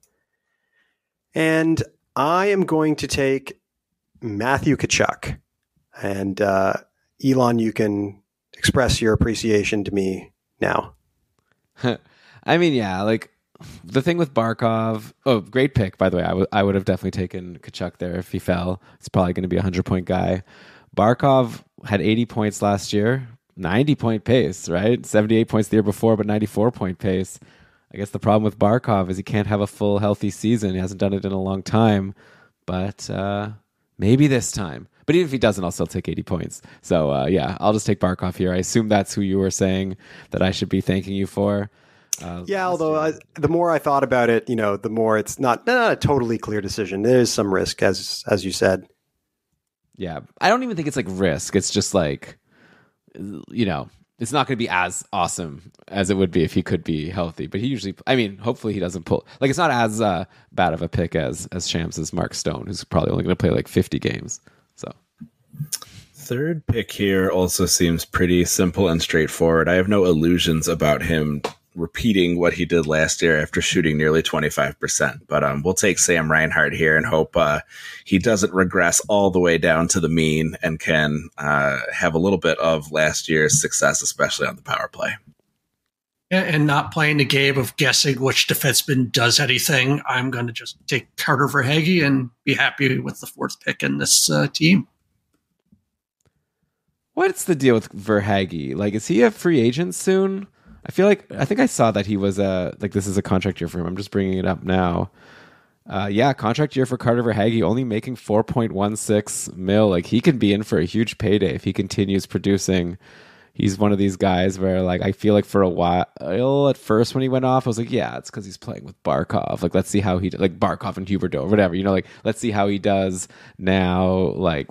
and I am going to take Matthew Tkachuk. And Elon, you can express your appreciation to me now. I mean, yeah, like the thing with Barkov. Oh, great pick, by the way. I would have definitely taken Tkachuk there if he fell. It's probably going to be a 100-point guy. Barkov had 80 points last year, 90-point pace, right? 78 points the year before, but 94-point pace. I guess the problem with Barkov is he can't have a full healthy season. He hasn't done it in a long time, but maybe this time. But even if he doesn't, I'll still take 80 points. So yeah, I'll just take Barkov here. I assume that's who you were saying that I should be thanking you for. Yeah, although the more I thought about it, the more it's not a totally clear decision. There is some risk, as you said. Yeah, I don't even think it's like risk. It's just like, it's not going to be as awesome as it would be if he could be healthy. But he usually, hopefully he doesn't pull. Like, it's not as bad of a pick as Shams' Mark Stone, who's probably only going to play like 50 games. So, third pick here also seems pretty simple and straightforward. I have no illusions about him repeating what he did last year after shooting nearly 25%. But we'll take Sam Reinhart here and hope he doesn't regress all the way down to the mean and can have a little bit of last year's success, especially on the power play. Yeah, and not playing the game of guessing which defenseman does anything. I'm going to just take Carter Verhaeghe and be happy with the fourth pick in this team. What's the deal with Verhaeghe? Like, is he a free agent soon? I think I saw that he was this is a contract year for him. I'm just bringing it up now. Yeah, contract year for Carter Verhaeghe, only making $4.16 million. Like, he can be in for a huge payday if he continues producing. He's one of these guys where, like, I feel like for a while at first when he went off, I was like, yeah, it's because he's playing with Barkov. Like, let's see how he like Barkov and Huberdeau or whatever. Like, let's see how he does now. Like,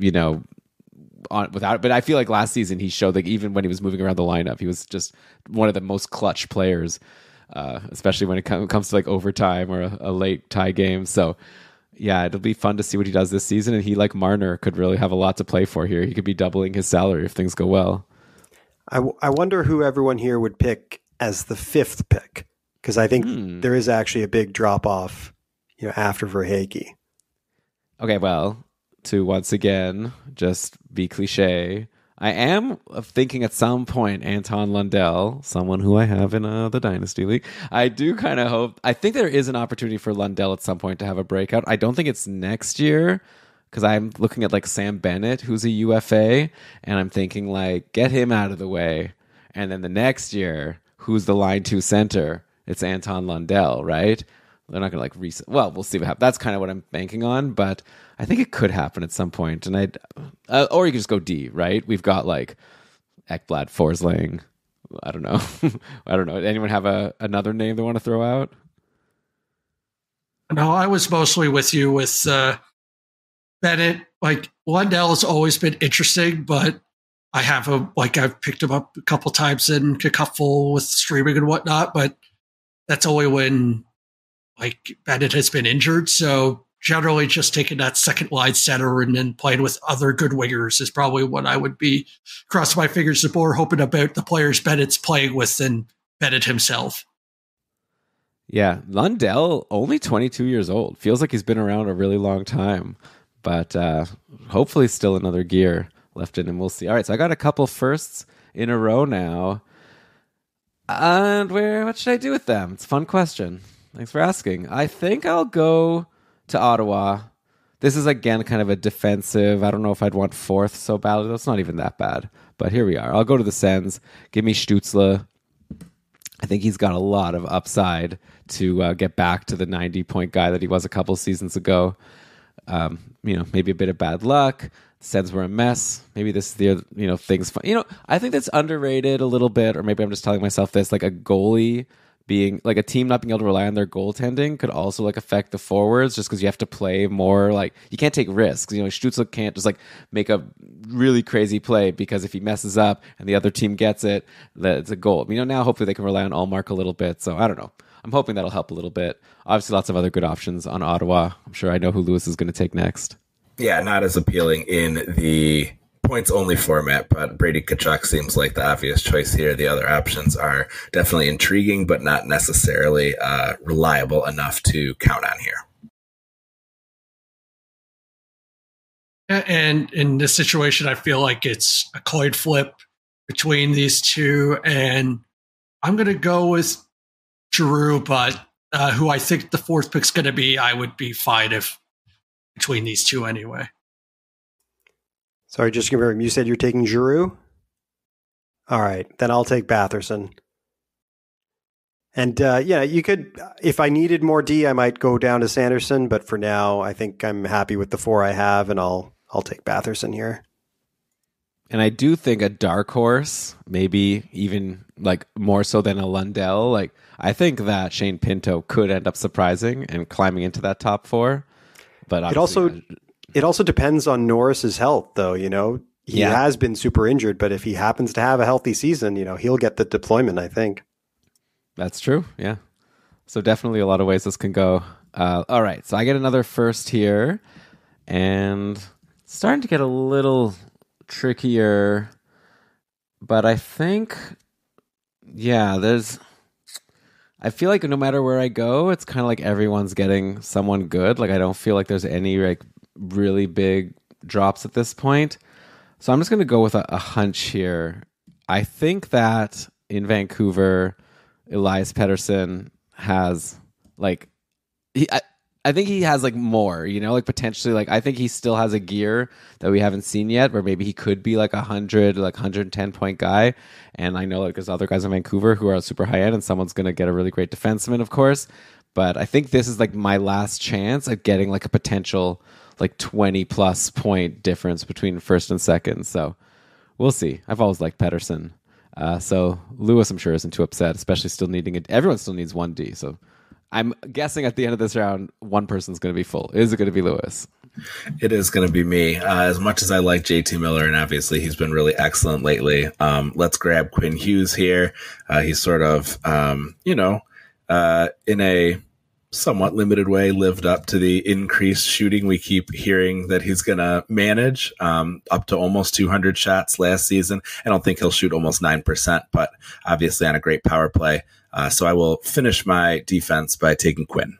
but I feel like last season he showed, like, even when he was moving around the lineup, he was just one of the most clutch players, especially when it comes to like overtime or a late tie game. So yeah, it'll be fun to see what he does this season. And he, like Marner, could really have a lot to play for here. He could be doubling his salary if things go well. I wonder who everyone here would pick as the fifth pick, because I think there is actually a big drop off, after Verhaeghe. Okay, well, to once again just be cliche, I am thinking at some point Anton Lundell, someone who I have in the Dynasty League. I do kind of hope. I think there is an opportunity for Lundell at some point to have a breakout. I don't think it's next year, because I'm looking at like Sam Bennett, who's a UFA, and I'm thinking like, get him out of the way, and then the next year, who's the line 2 center? It's Anton Lundell, right? They're not going to like well, we'll see what happens. That's kind of what I'm banking on, but I think it could happen at some point. And or you could just go D, right? We've got like Ekblad, Forsling. I don't know. I don't know. Anyone have another name they want to throw out? No, I was mostly with you with Bennett. Like, Lundell has always been interesting, but I've picked him up a couple times in Cupful with streaming and whatnot, but that's only when like Bennett has been injured. So generally just taking that second line center and then playing with other good wingers is probably what I would be crossing my fingers more hoping about the players Bennett's playing with than Bennett himself. Yeah, Lundell, only 22 years old. Feels like he's been around a really long time, but hopefully still another gear left in him. We'll see. All right, so I got a couple firsts in a row now. And what should I do with them? It's a fun question. Thanks for asking. I think I'll go to Ottawa. This is, again, kind of a defensive. I don't know if I'd want fourth so badly. That's not even that bad. But here we are. I'll go to the Sens. Give me Stützle. I think he's got a lot of upside to get back to the 90-point guy that he was a couple seasons ago. Maybe a bit of bad luck. The Sens were a mess. Maybe this is the, things. I think that's underrated a little bit, or maybe I'm just telling myself this, like a goalie being like a team not being able to rely on their goaltending could also like affect the forwards, just because you have to play more. Like, you can't take risks. Stützle can't just like make a really crazy play, because if he messes up and the other team gets it, it's a goal. Now hopefully they can rely on Ullmark a little bit. So I don't know. I'm hoping that'll help a little bit. Obviously, lots of other good options on Ottawa. I'm sure I know who Lewis is going to take next. Yeah, not as appealing in the points only format, but Brady Tkachuk seems like the obvious choice here. The other options are definitely intriguing, but not necessarily reliable enough to count on here. And in this situation, I feel like it's a coin flip between these two, and I'm going to go with Giroux, but who I think the fourth pick's going to be, I would be fine if between these two anyway. Sorry, just to confirm, you said you're taking Giroux? All right, then I'll take Batherson. And you could, if I needed more D, I might go down to Sanderson. But for now, I think I'm happy with the 4 I have, and I'll take Batherson here. And I do think a dark horse, maybe even like more so than a Lundell. Like I think that Shane Pinto could end up surprising and climbing into that top 4. But it also depends on Norris's health, though. He has been super injured, but if he happens to have a healthy season, he'll get the deployment, I think. That's true. Yeah. So definitely a lot of ways this can go. All right. So I get another first here, and it's starting to get a little trickier, but I think, I feel like no matter where I go, it's kind of like everyone's getting someone good. Like I don't feel like there's any like really big drops at this point. So I'm just going to go with a hunch here. I think that in Vancouver, Elias Pettersson has like I think he has like more, like potentially, like I think he still has a gear that we haven't seen yet, where maybe he could be like 110 point guy. And I know like there's other guys in Vancouver who are super high end, and someone's going to get a really great defenseman, of course. But I think this is like my last chance at getting like a potential like 20 plus point difference between first and second. So we'll see. I've always liked Pettersson. So Lewis, I'm sure, isn't too upset, especially still needing it. Everyone still needs 1D. So I'm guessing at the end of this round, one person's going to be full. Is it going to be Lewis? It is going to be me. As much as I like JT Miller, and obviously he's been really excellent lately, let's grab Quinn Hughes here. He's sort of, in a somewhat limited way, lived up to the increased shooting we keep hearing that he's going to manage, up to almost 200 shots last season. I don't think he'll shoot almost 9%, but obviously on a great power play. So I will finish my defense by taking Quinn.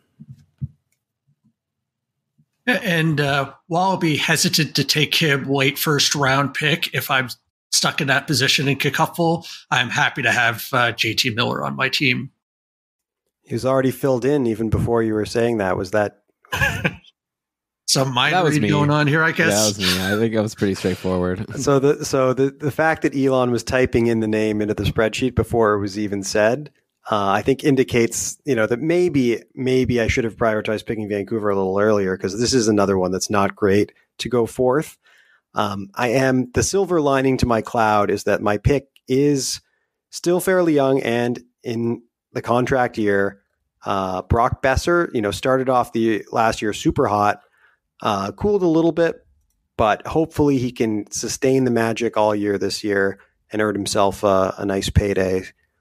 And while I'll be hesitant to take him late first round pick, if I'm stuck in that position in Cacupful, I'm happy to have JT Miller on my team. He was already filled in even before you were saying that. Was that some mind read going on here, I guess? That was me. I think it was pretty straightforward. So the fact that Elon was typing in the name into the spreadsheet before it was even said, I think indicates, that maybe I should have prioritized picking Vancouver a little earlier, because this is another one that's not great to go fourth. The silver lining to my cloud is that my pick is still fairly young and in the contract year. Brock Besser, started off the last year super hot, cooled a little bit, but hopefully he can sustain the magic all year this year and earn himself a nice payday.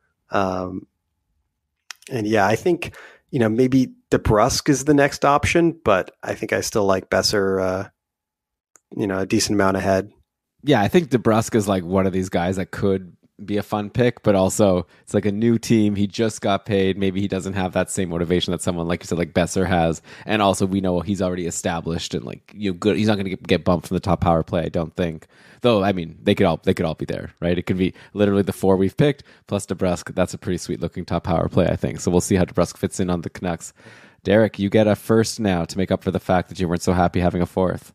And yeah, I think, maybe DeBrusk is the next option, but I think I still like Besser, a decent amount ahead. Yeah, I think DeBrusk is like one of these guys that could be a fun pick, but also it's like a new team. He just got paid. Maybe he doesn't have that same motivation that someone like you said, like Besser has. And also we know he's already established and like good. He's not going to get bumped from the top power play, I don't think. Though I mean, they could all be there, right? It could be literally the 4 we've picked plus DeBrusk. That's a pretty sweet looking top power play, I think. So we'll see how DeBrusk fits in on the Canucks. Derek, you get a first now to make up for the fact that you weren't so happy having a fourth.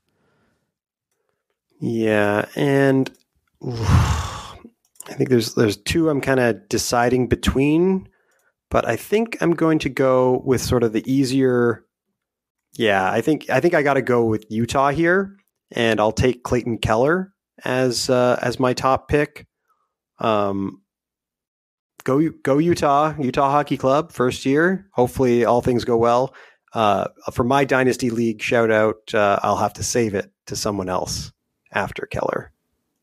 Yeah, and I think there's 2 I'm kind of deciding between, but I think I'm going to go with sort of the easier. Yeah, I think I got to go with Utah here, and I'll take Clayton Keller as my top pick. Go Utah Hockey Club, first year. Hopefully all things go well. For my Dynasty League shout out, I'll have to save it to someone else after Keller.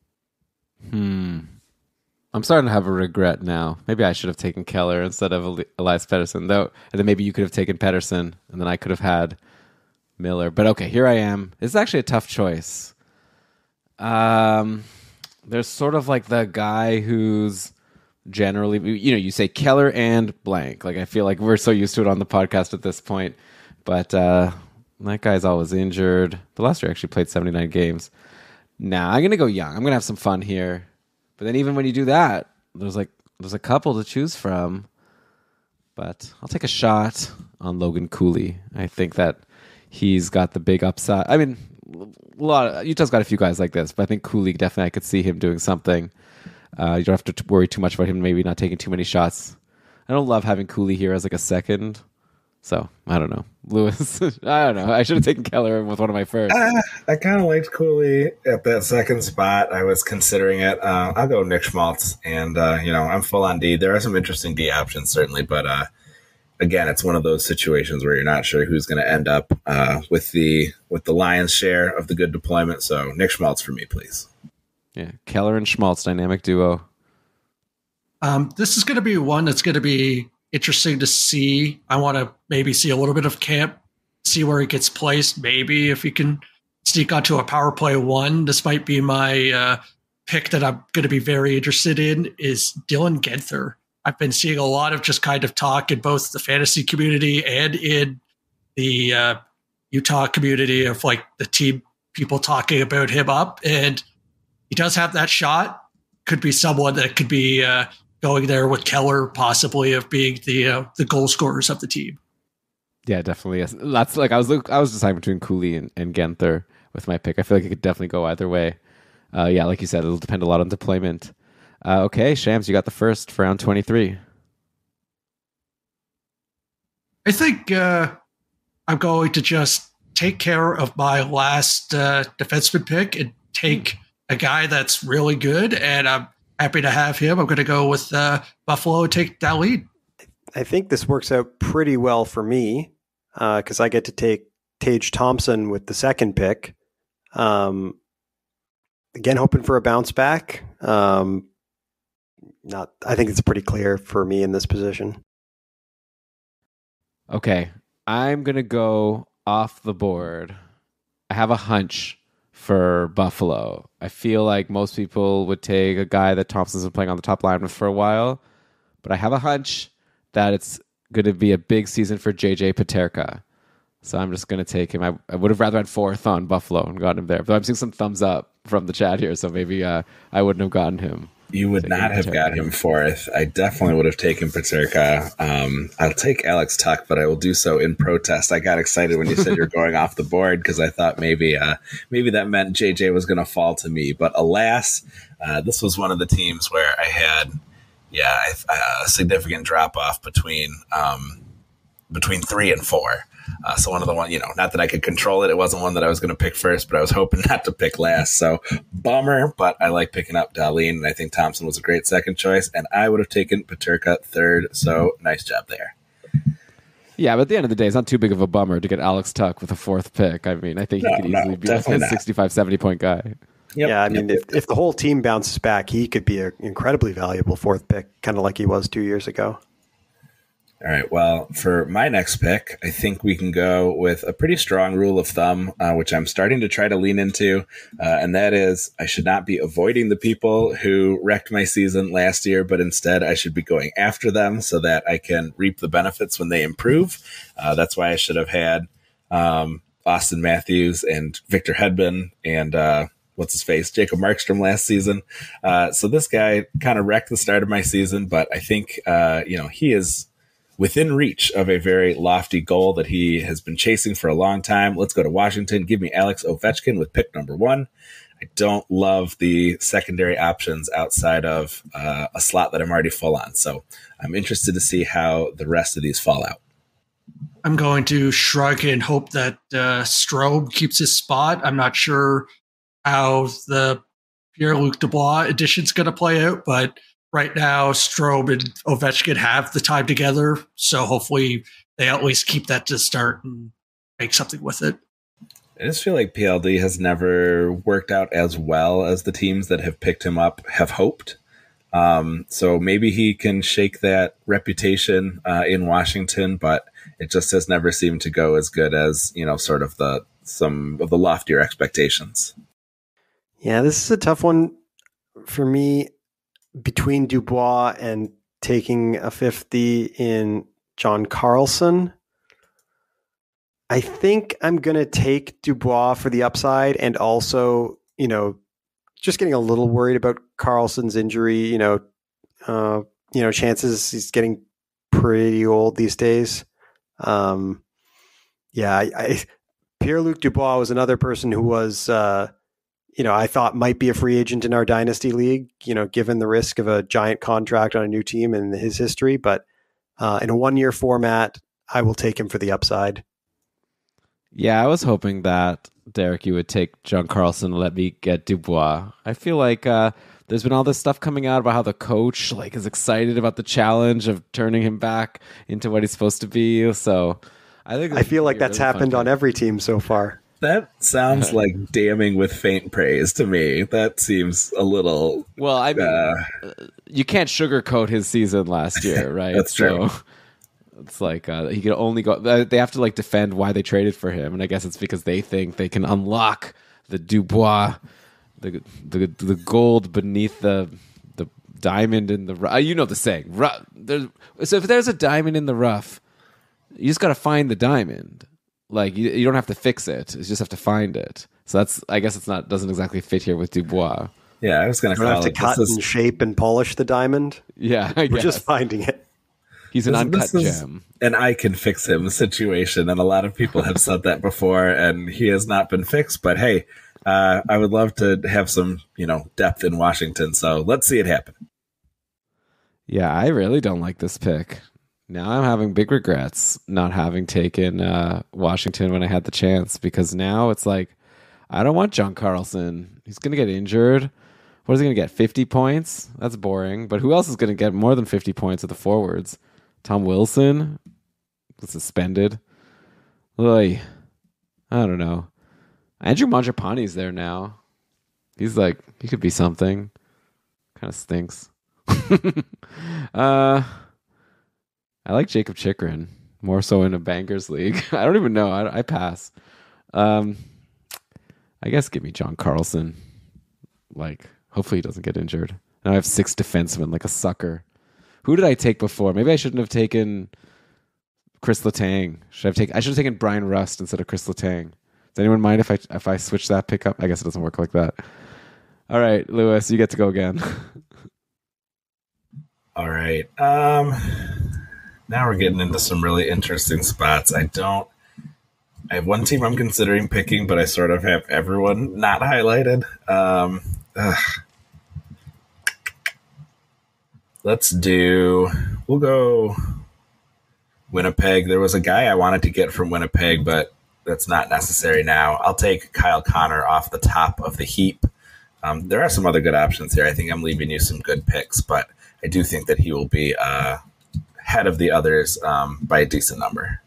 I'm starting to have a regret now. Maybe I should have taken Keller instead of Elias Pettersson, though. And then maybe you could have taken Pettersson, and then I could have had Miller. But okay, here I am. It's actually a tough choice. There's sort of like the guy who's generally, you say Keller and blank. Like I feel like we're so used to it on the podcast at this point. But that guy's always injured. The last year actually played 79 games. Nah, I'm going to go young. I'm going to have some fun here. But then even when you do that, there's a couple to choose from. But I'll take a shot on Logan Cooley. I think that he's got the big upside. I mean, Utah's got a few guys like this, but I think Cooley definitely, I could see him doing something. You don't have to worry too much about him maybe not taking too many shots I don't love having Cooley here as like a second. So I don't know, Lewis. I don't know. I should have taken Keller with one of my first. I kind of liked Cooley at that second spot. I was considering it. I'll go Nick Schmaltz, and I'm full on D. There are some interesting D options certainly, but again, it's one of those situations where you're not sure who's going to end up with the lion's share of the good deployment. So Nick Schmaltz for me, please. Yeah, Keller and Schmaltz, dynamic duo. This is going to be one that's going to be interesting to see. I want to maybe see a little bit of camp, see where he gets placed. Maybe if he can sneak onto a power play one, this might be my pick that I'm going to be very interested in is Dylan Genther. I've been seeing a lot of just kind of talk in both the fantasy community and in the Utah community of like the team people talking about him up. And he does have that shot. Could be someone that could be going there with Keller, possibly of being the goal scorers of the team. Yeah, definitely. Yes. That's like I was deciding between Cooley and Genther with my pick. I feel like it could definitely go either way. Yeah, like you said, it'll depend a lot on deployment. Okay, Shams, you got the first for round 23. I think I'm going to just take care of my last defenseman pick and take a guy that's really good, and I'm happy to have him. I'm going to go with Buffalo and take Dahlin. I think this works out pretty well for me because I get to take Tage Thompson with the second pick. Again, hoping for a bounce back. I think it's pretty clear for me in this position. Okay, I'm going to go off the board. I have a hunch for Buffalo. I feel like most people would take a guy that Thompson's been playing on the top line with for a while, but I have a hunch that it's going to be a big season for JJ Peterka. So I'm just going to take him. I would have rather had fourth on Buffalo and gotten him there, but I'm seeing some thumbs up from the chat here, so maybe I wouldn't have gotten him. You would not have got him fourth. I definitely would have taken Peterka. I'll take Alex Tuch, but I will do so in protest. I got excited when you said you're going off the board because I thought maybe that meant JJ was going to fall to me. But alas, this was one of the teams where I had a significant drop off between 3 and 4. So one of the one, not that I could control it. It wasn't one that I was going to pick first, but I was hoping not to pick last. So bummer, but I like picking up Dahlin, and I think Thompson was a great second choice, and I would have taken Peterka third. So nice job there. Yeah, but at the end of the day, it's not too big of a bummer to get Alex Tuch with a fourth pick. I mean, I think he could easily be a 65, 70-point guy. Yep. Yeah, I mean, if the whole team bounces back, he could be an incredibly valuable fourth pick, kind of like he was 2 years ago. All right. Well, for my next pick, I think we can go with a pretty strong rule of thumb, which I'm starting to try to lean into. And that is I should not be avoiding the people who wrecked my season last year, but instead I should be going after them so that I can reap the benefits when they improve. That's why I should have had Austin Matthews and Victor Hedman and what's his face, Jacob Markstrom last season. So this guy kind of wrecked the start of my season, but I think, he is within reach of a very lofty goal that he has been chasing for a long time. Let's go to Washington. Give me Alex Ovechkin with pick number 1. I don't love the secondary options outside of a slot that I'm already full on. So I'm interested to see how the rest of these fall out. I'm going to shrug and hope that Strome keeps his spot. I'm not sure how the Pierre-Luc Dubois edition's going to play out, but right now, Strome and Ovechkin have the time together, so hopefully they at least keep that to start and make something with it. I just feel like PLD has never worked out as well as the teams that have picked him up have hoped. So maybe he can shake that reputation in Washington, but it just has never seemed to go as good as, sort of some of the loftier expectations. Yeah, this is a tough one for me. Between Dubois and taking a 50 in John Carlson, I think I'm going to take Dubois for the upside and also, just getting a little worried about Carlson's injury, chances he's getting pretty old these days. Pierre-Luc Dubois was another person who was, I thought might be a free agent in our dynasty league, given the risk of a giant contract on a new team and his history. But In a 1-year format, I will take him for the upside. Yeah, I was hoping that, Derek, you would take John Carlson and let me get Dubois. I feel like there's been all this stuff coming out about how the coach is excited about the challenge of turning him back into what he's supposed to be. So I feel like that's really happened on every team so far. That sounds like damning with faint praise to me. That seems a little... Well, I mean, you can't sugarcoat his season last year, right? That's true. So it's like he could only go... They have to defend why they traded for him, and I guess it's because they think they can unlock the Dubois, the gold beneath the diamond in the rough. You know the saying. So if there's a diamond in the rough, you just got to find the diamond. You don't have to fix it. You just have to find it. So I guess doesn't exactly fit here with Dubois. Yeah, I was going to call it. You have to cut and shape and polish the diamond. Yeah, we're just finding it. He's an uncut gem. And I can fix him situation. And a lot of people have said that before, and he has not been fixed. But hey, I would love to have some, depth in Washington. So let's see it happen. Yeah, I really don't like this pick. Now I'm having big regrets not having taken Washington when I had the chance, because now it's I don't want John Carlson. He's going to get injured. What is he going to get, 50 points? That's boring. But who else is going to get more than 50 points of the forwards? Tom Wilson was suspended. I don't know. Andrew Mangiapane's there now. He's he could be something. Kind of stinks. I like Jacob Chychrun more so in a Bangers league. I don't even know. I pass. I guess give me John Carlson. Hopefully he doesn't get injured. Now I have 6 defensemen like a sucker. Who did I take before? Maybe I shouldn't have taken Chris Letang. I should have taken Brian Rust instead of Chris Letang. Does anyone mind if I switch that pickup? I guess it doesn't work like that. All right, Lewis, you get to go again. All right. Now we're getting into some really interesting spots. I have one team I'm considering picking, but I sort of have everyone not highlighted. We'll go Winnipeg. There was a guy I wanted to get from Winnipeg, but that's not necessary now. I'll take Kyle Connor off the top of the heap. There are some other good options here. I think I'm leaving you some good picks, but I do think that he will be ahead of the others by a decent number.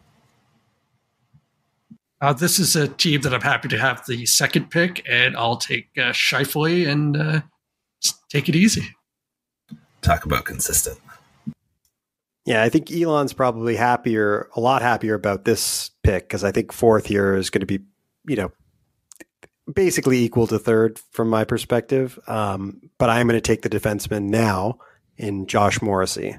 This is a team that I'm happy to have the second pick, and I'll take Scheifele and take it easy. Talk about consistent. Yeah, I think Elon's probably a lot happier about this pick, because I think fourth year is going to be, basically equal to third from my perspective. But I'm going to take the defenseman now in Josh Morrissey.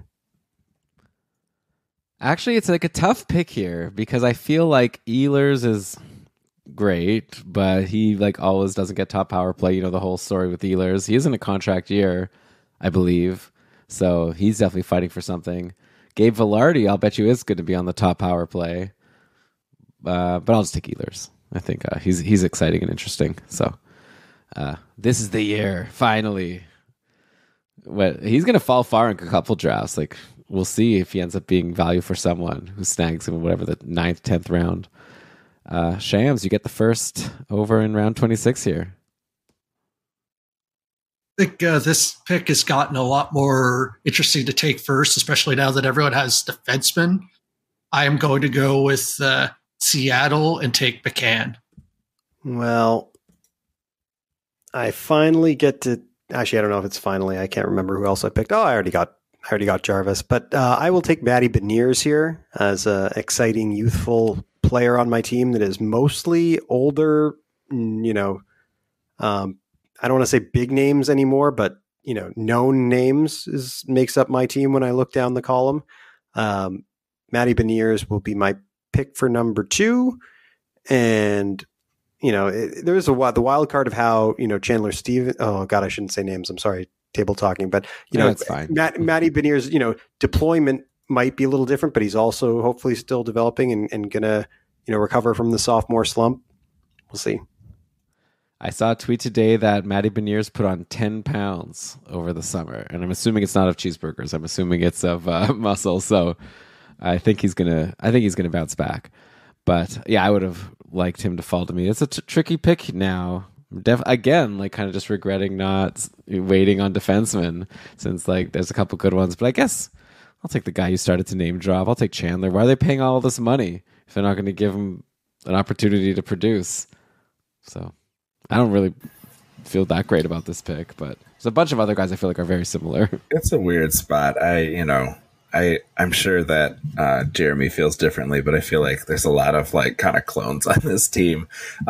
Actually, it's a tough pick here, because I feel like Ehlers is great, but he always doesn't get top power play. The whole story with Ehlers. He is in a contract year, I believe. So he's definitely fighting for something. Gabe Vilardi, I'll bet you, is going to be on the top power play. But I'll just take Ehlers. I think he's exciting and interesting. So this is the year, finally. He's going to fall far in a couple drafts. We'll see if he ends up being value for someone who snags him in whatever the 9th, 10th round. Shams, you get the first over in round 26 here. I think this pick has gotten a lot more interesting to take first, especially now that everyone has defensemen. I am going to go with Seattle and take McCann. Well, I finally get to... Actually, I don't know if it's finally. I can't remember who else I picked. I already got Jarvis. But I will take Matty Beniers here as an exciting, youthful player on my team that is mostly older, I don't want to say big names anymore, but known names makes up my team when I look down the column. Matty Beniers will be my pick for number 2, and there's the wild card of how Chandler Stevens. Oh God, I shouldn't say names. I'm sorry, table talking, but it's fine. Matty Beniers, deployment might be a little different, but he's also hopefully still developing and gonna recover from the sophomore slump. We'll see. I saw a tweet today that Matty Beniers put on 10 pounds over the summer, and I'm assuming it's not of cheeseburgers. I'm assuming it's of muscle. So I think he's gonna bounce back. But yeah, I would have liked him to fall to me. It's a tricky pick now. Again, like kind of just regretting not waiting on defensemen since like there's a couple good ones. But I guess I'll take the guy you started to name drop. I'll take Chandler. Why are they paying all this money if they're not going to give him an opportunity to produce? So I don't really feel that great about this pick, but there's a bunch of other guys I feel like are very similar. It's a weird spot. I'm sure that Jeremy feels differently, but I feel like there's a lot of like kind of clones on this team.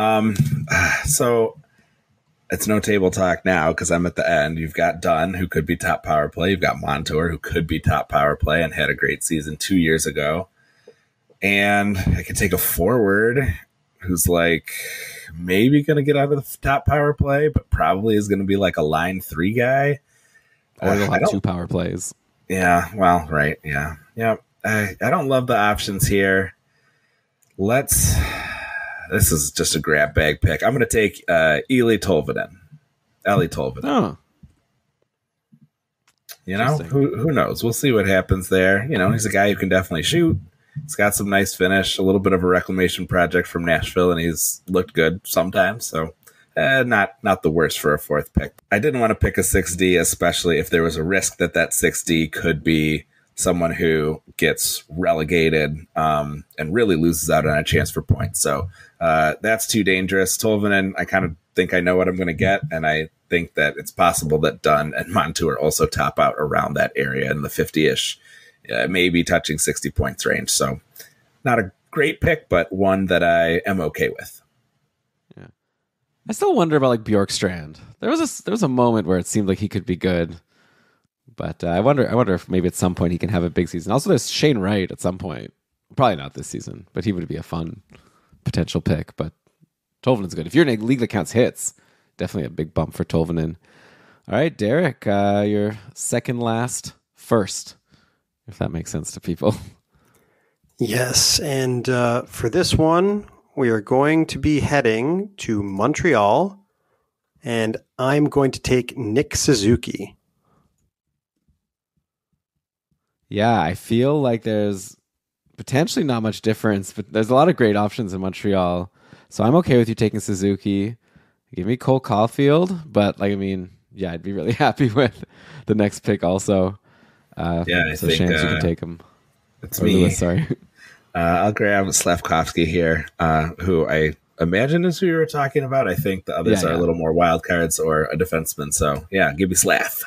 So it's no table talk now because I'm at the end. You've got Dunn, who could be top power play. You've got Montour, who could be top power play and had a great season 2 years ago. And I could take a forward who's like maybe going to get out of the top power play, but probably is going to be like a line 3 guy. Or they'll have 2 power plays. Yeah, well, right, yeah. I don't love the options here. This is just a grab bag pick. I'm going to take Eeli Tolvanen. Oh. Who knows? We'll see what happens there. He's a guy who can definitely shoot. He's got some nice finish, a little bit of a reclamation project from Nashville, and he's looked good sometimes. So not the worst for a 4th pick. I didn't want to pick a 6D, especially if there was a risk that 6D could be someone who gets relegated and really loses out on a chance for points. So that's too dangerous. Tolvanen, I kind of think I know what I'm going to get, and I think that it's possible that Dunn and Montour also top out around that area in the 50-ish, maybe touching 60 points range. So not a great pick, but one that I am okay with. Yeah, I still wonder about like Bjorkstrand. There was a moment where it seemed like he could be good. But I wonder if maybe at some point he can have a big season. Also, there's Shane Wright at some point. Probably not this season, but he would be a fun potential pick. But Tolvanen's good. If you're in a league that counts hits, definitely a big bump for Tolvanen. All right, Derek, your second last first, if that makes sense to people. Yes, and for this one, we are going to be heading to Montreal, and I'm going to take Nick Suzuki. Yeah, I feel like there's potentially not much difference, but there's a lot of great options in Montreal. So I'm okay with you taking Suzuki. Give me Cole Caulfield, but I'd be really happy with the next pick also. I so think Shams, you can take him. It's me. Lewis, sorry. I'll grab Slavkovsky here, who I imagine is who you were talking about. I think the others are a little more wild cards or a defenseman. So yeah, give me Slav.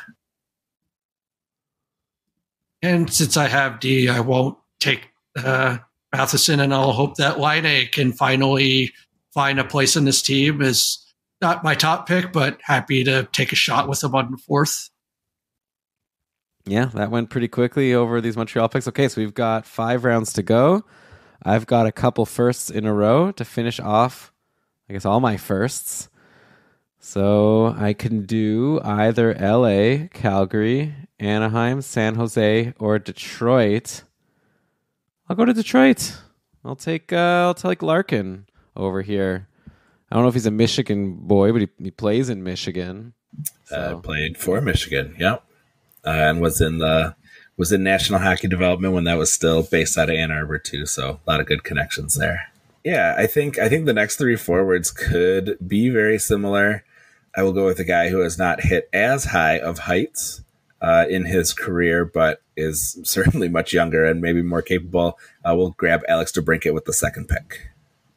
And since I have D, I won't take Matheson, and I'll hope that Laine can finally find a place in this team. Is not my top pick, but happy to take a shot with him on the 4th. Yeah, that went pretty quickly over these Montreal picks. Okay, so we've got 5 rounds to go. I've got a couple firsts in a row to finish off, I guess, all my firsts. So I can do either LA, Calgary, Anaheim, San Jose, or Detroit. I'll go to Detroit. I'll take Larkin over here. I don't know if he's a Michigan boy, but he plays in Michigan. So. Played for Michigan, yep. And was in National Hockey Development when that was still based out of Ann Arbor too. So a lot of good connections there. Yeah, I think the next 3 forwards could be very similar. I will go with a guy who has not hit as high of heights in his career, but is certainly much younger and maybe more capable. We'll grab Alex DeBrincat with the 2nd pick.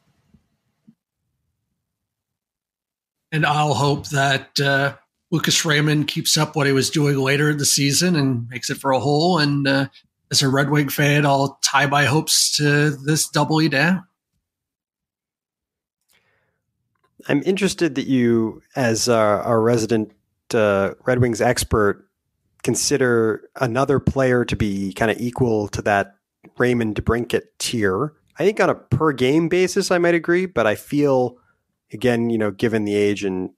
And I'll hope that Lucas Raymond keeps up what he was doing later in the season and makes it for a hole. And as a Red Wing fan, I'll tie my hopes to this doubly down. I'm interested that you, as our resident Red Wings expert, consider another player to be kind of equal to that Raymond DeBrincat tier. I think on a per game basis, I might agree, but I feel, again, given the age and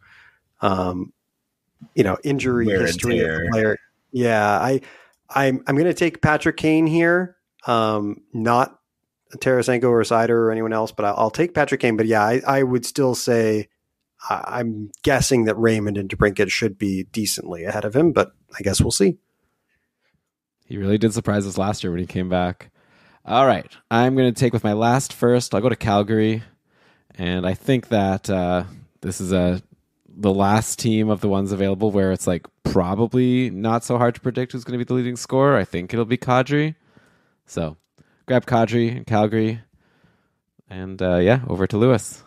injury history of the player, I'm going to take Patrick Kane here, not Tarasenko or Seider or anyone else, but I'll take Patrick Kane. But yeah, I would still say I'm guessing that Raymond and DeBrincat should be decently ahead of him, but I guess we'll see. He really did surprise us last year when he came back. All right. I'm going to take with my last first. I'll go to Calgary. And I think that this is the last team of the ones available where it's like probably not so hard to predict who's going to be the leading scorer. I think it'll be Kadri. So grab Kadri in Calgary. And over to Lewis.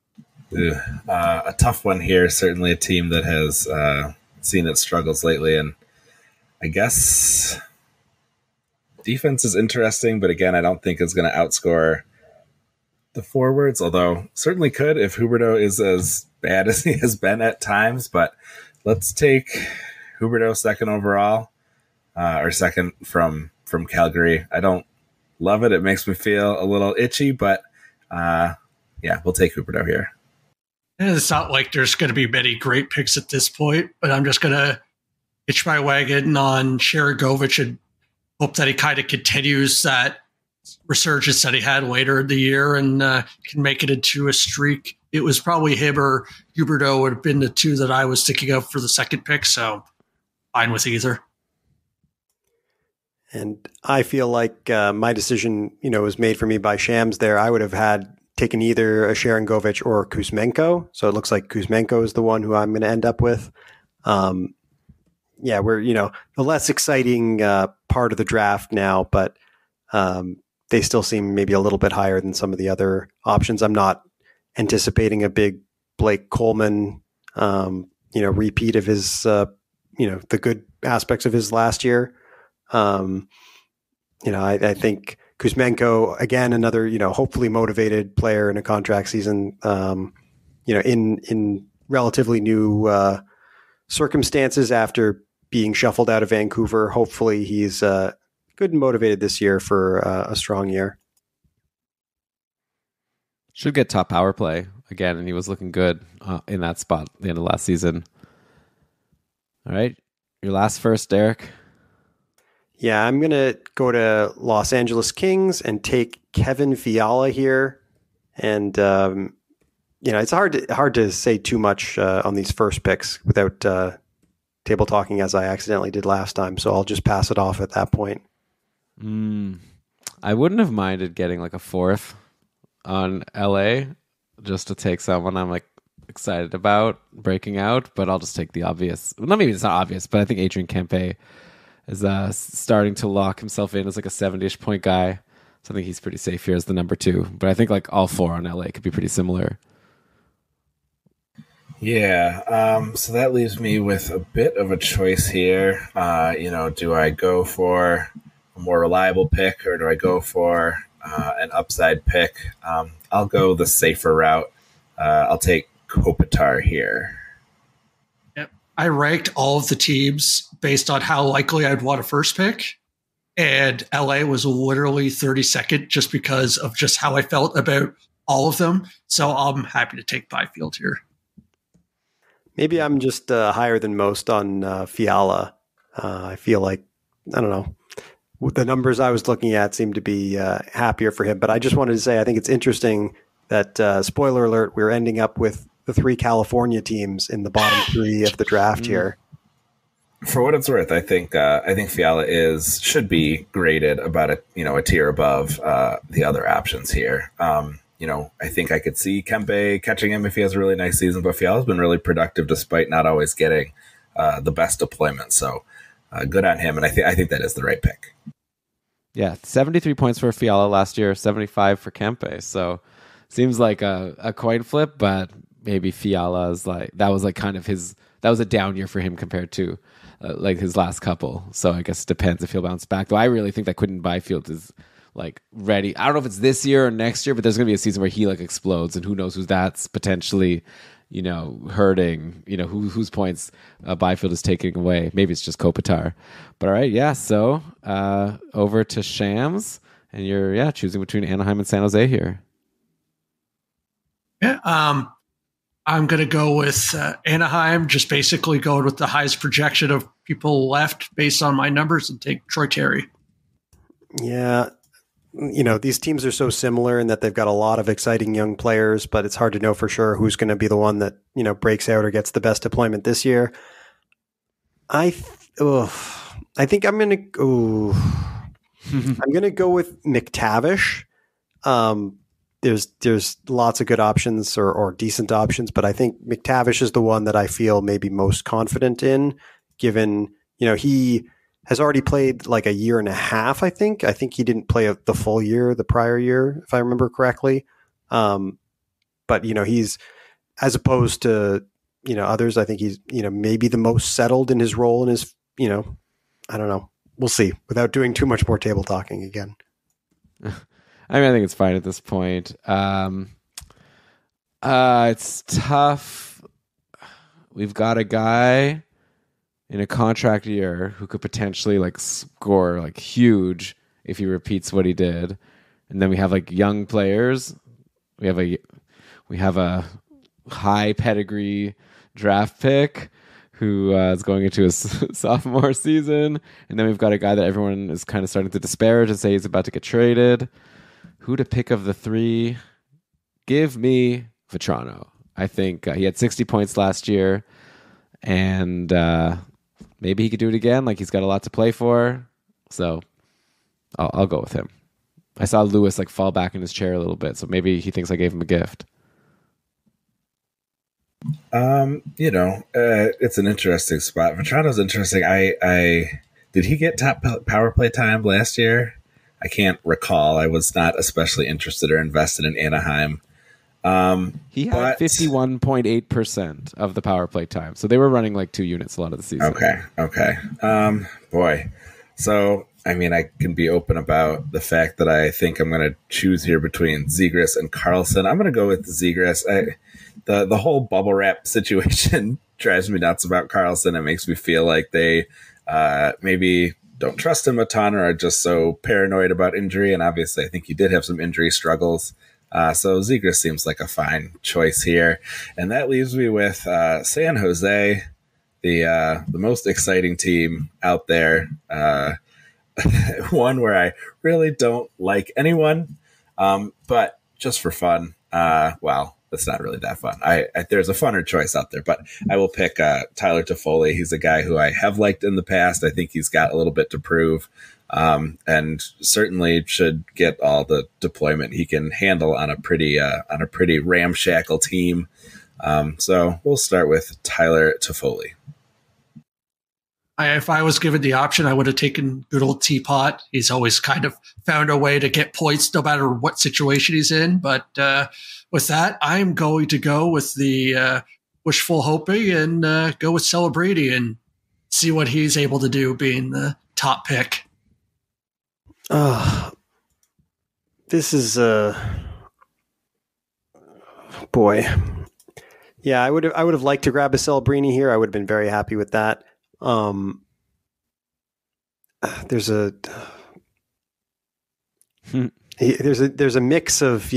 A tough one here. Certainly a team that has seen its struggles lately. And I guess defense is interesting, but again, I don't think it's going to outscore the forwards, although certainly could if Huberdeau is as bad as he has been at times. But let's take Huberdeau second overall, or second from Calgary. I don't love it. It makes me feel a little itchy, but we'll take Huberdeau here. And it's not like there's going to be many great picks at this point, but I'm just going to hitch my wagon on Sharangovich and hope that he kind of continues that resurgence that he had later in the year and can make it into a streak. It was probably him or Huberdeau would have been the two that I was thinking of for the second pick, so fine with either. And I feel like my decision, was made for me by Shams there. I would have taken either a Sharangovich or Kuzmenko. So it looks like Kuzmenko is the one who I'm going to end up with. We're, the less exciting part of the draft now, but they still seem maybe a little bit higher than some of the other options. I'm not anticipating a big Blake Coleman, repeat of his, the good aspects of his last year. I think Kuzmenko, again, another, hopefully motivated player in a contract season, in relatively new circumstances after being shuffled out of Vancouver. Hopefully he's good and motivated this year for a strong year. Should get top power play again, and he was looking good in that spot at the end of last season. All right, your last first, Derek. Yeah, I'm going to go to Los Angeles Kings and take Kevin Fiala here. And, it's hard to say too much on these first picks without table talking as I accidentally did last time. So I'll just pass it off at that point. I wouldn't have minded getting like a fourth on LA just to take someone I'm like excited about breaking out, but I'll just take the obvious. Well, maybe it's not obvious, but I think Adrian Kempe is starting to lock himself in as like a 70-ish point guy. So I think he's pretty safe here as the number 2. But I think like all 4 on LA could be pretty similar. Yeah. So that leaves me with a bit of a choice here. Do I go for a more reliable pick or do I go for an upside pick? I'll go the safer route. I'll take Kopitar here. Yep. I ranked all of the teams based on how likely I'd want a first pick. And LA was literally 32nd just because of just how I felt about all of them. So I'm happy to take Byfield here. Maybe I'm just higher than most on Fiala. I feel like, I don't know, the numbers I was looking at seem to be happier for him. But I just wanted to say, I think it's interesting that, spoiler alert, we're ending up with the 3 California teams in the bottom 3 of the draft here. For what it's worth, I think Fiala should be graded about a tier above the other options here. I think I could see Kempe catching him if he has a really nice season, but Fiala's been really productive despite not always getting the best deployment. So good on him, and I think that is the right pick. Yeah, 73 points for Fiala last year, 75 for Kempe. So seems like a coin flip, but maybe Fiala's that was a down year for him compared to like his last couple. So I guess it depends if he'll bounce back. Though I really think that Quinton Byfield is like ready. I don't know if it's this year or next year, but there's going to be a season where he like explodes, and who knows who that's potentially, hurting, whose points Byfield is taking away. Maybe it's just Kopitar. But all right, yeah. So over to Shams, and you're choosing between Anaheim and San Jose here. Yeah, I'm going to go with Anaheim, just basically going with the highest projection of people left based on my numbers and take Troy Terry. Yeah, these teams are so similar in that they've got a lot of exciting young players, but it's hard to know for sure who's going to be the one that, breaks out or gets the best deployment this year. I think I'm going to I'm going to go with McTavish. There's lots of good options or decent options, but I think McTavish is the one that I feel maybe most confident in, given, he has already played like a year and a half, I think. I think he didn't play the full year the prior year, if I remember correctly. But, he's, as opposed to, others, I think he's, maybe the most settled in his role in his, I don't know. We'll see, without doing too much more table talking again. I think it's fine at this point. It's tough. We've got a guy in a contract year who could potentially score huge if he repeats what he did, and then we have young players. We have a high pedigree draft pick who is going into his sophomore season, and then we've got a guy that everyone is kind of starting to disparage and say he's about to get traded. Who to pick of the three? Give me Vetrano. I think he had 60 points last year, and maybe he could do it again. He's got a lot to play for, so I'll go with him. I saw Lewis fall back in his chair a little bit, so maybe he thinks I gave him a gift. It's an interesting spot. Vetrano's interesting. I did he get top power play time last year? I can't recall. I was not especially interested or invested in Anaheim. He had 51.8% of the power play time. So they were running 2 units a lot of the season. Okay. Boy. So, I can be open about the fact that I think I'm going to choose here between Zegras and Karlsson. I'm going to go with Zegras. The whole bubble wrap situation drives me nuts about Karlsson. It makes me feel like they maybe don't trust him a ton or are just so paranoid about injury. And obviously, I think he did have some injury struggles. So Zegras seems like a fine choice here. And that leaves me with San Jose, the most exciting team out there. One where I really don't like anyone, but just for fun. It's not really that fun. There's a funner choice out there, but I will pick Tyler Toffoli. He's a guy who I have liked in the past. I think he's got a little bit to prove, and certainly should get all the deployment he can handle on a pretty ramshackle team. So we'll start with Tyler Toffoli. If I was given the option, I would have taken good old Teapot. He's always kind of found a way to get points no matter what situation he's in. But with that, I'm going to go with the wishful hoping and go with Celebrini and see what he's able to do being the top pick. This is boy. Yeah, I would have liked to grab a Celebrini here. I would have been very happy with that. There's a mix of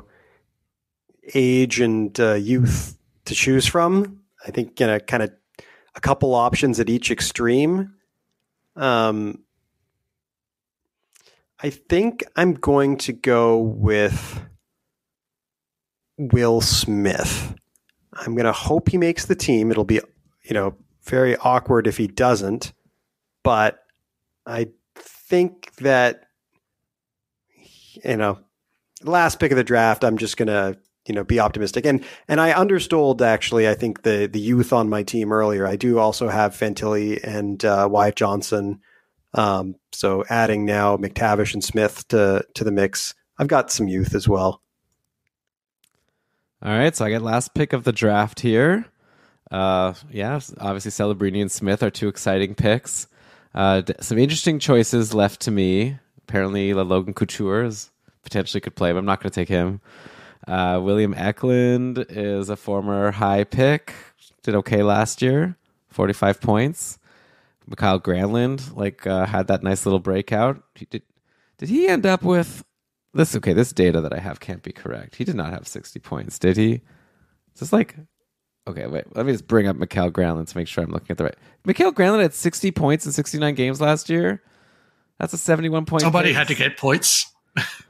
age and youth to choose from. I think kind of a couple options at each extreme. I think I'm going to go with Will Smith. I'm going to hope he makes the team. It'll be very awkward if he doesn't, but I think that, last pick of the draft, I'm just going to, be optimistic. And I understood, actually, I think the youth on my team earlier. I do also have Fantilli and Wyatt Johnson. So adding now McTavish and Smith to the mix, I've got some youth as well. All right, so I get last pick of the draft here. Obviously Celebrini and Smith are two exciting picks. Some interesting choices left to me. Apparently Logan Couture potentially could play, but I'm not going to take him. William Eklund is a former high pick. Did okay last year, 45 points. Mikael Granlund had that nice little breakout. Did he end up with this? Okay, this data that I have can't be correct. He did not have 60 points, did he? Is this okay, wait. Let me just bring up Mikael Granlund to make sure I'm looking at the right. Mikael Granlund had 60 points in 69 games last year. That's a 71 point. Somebody had to get points.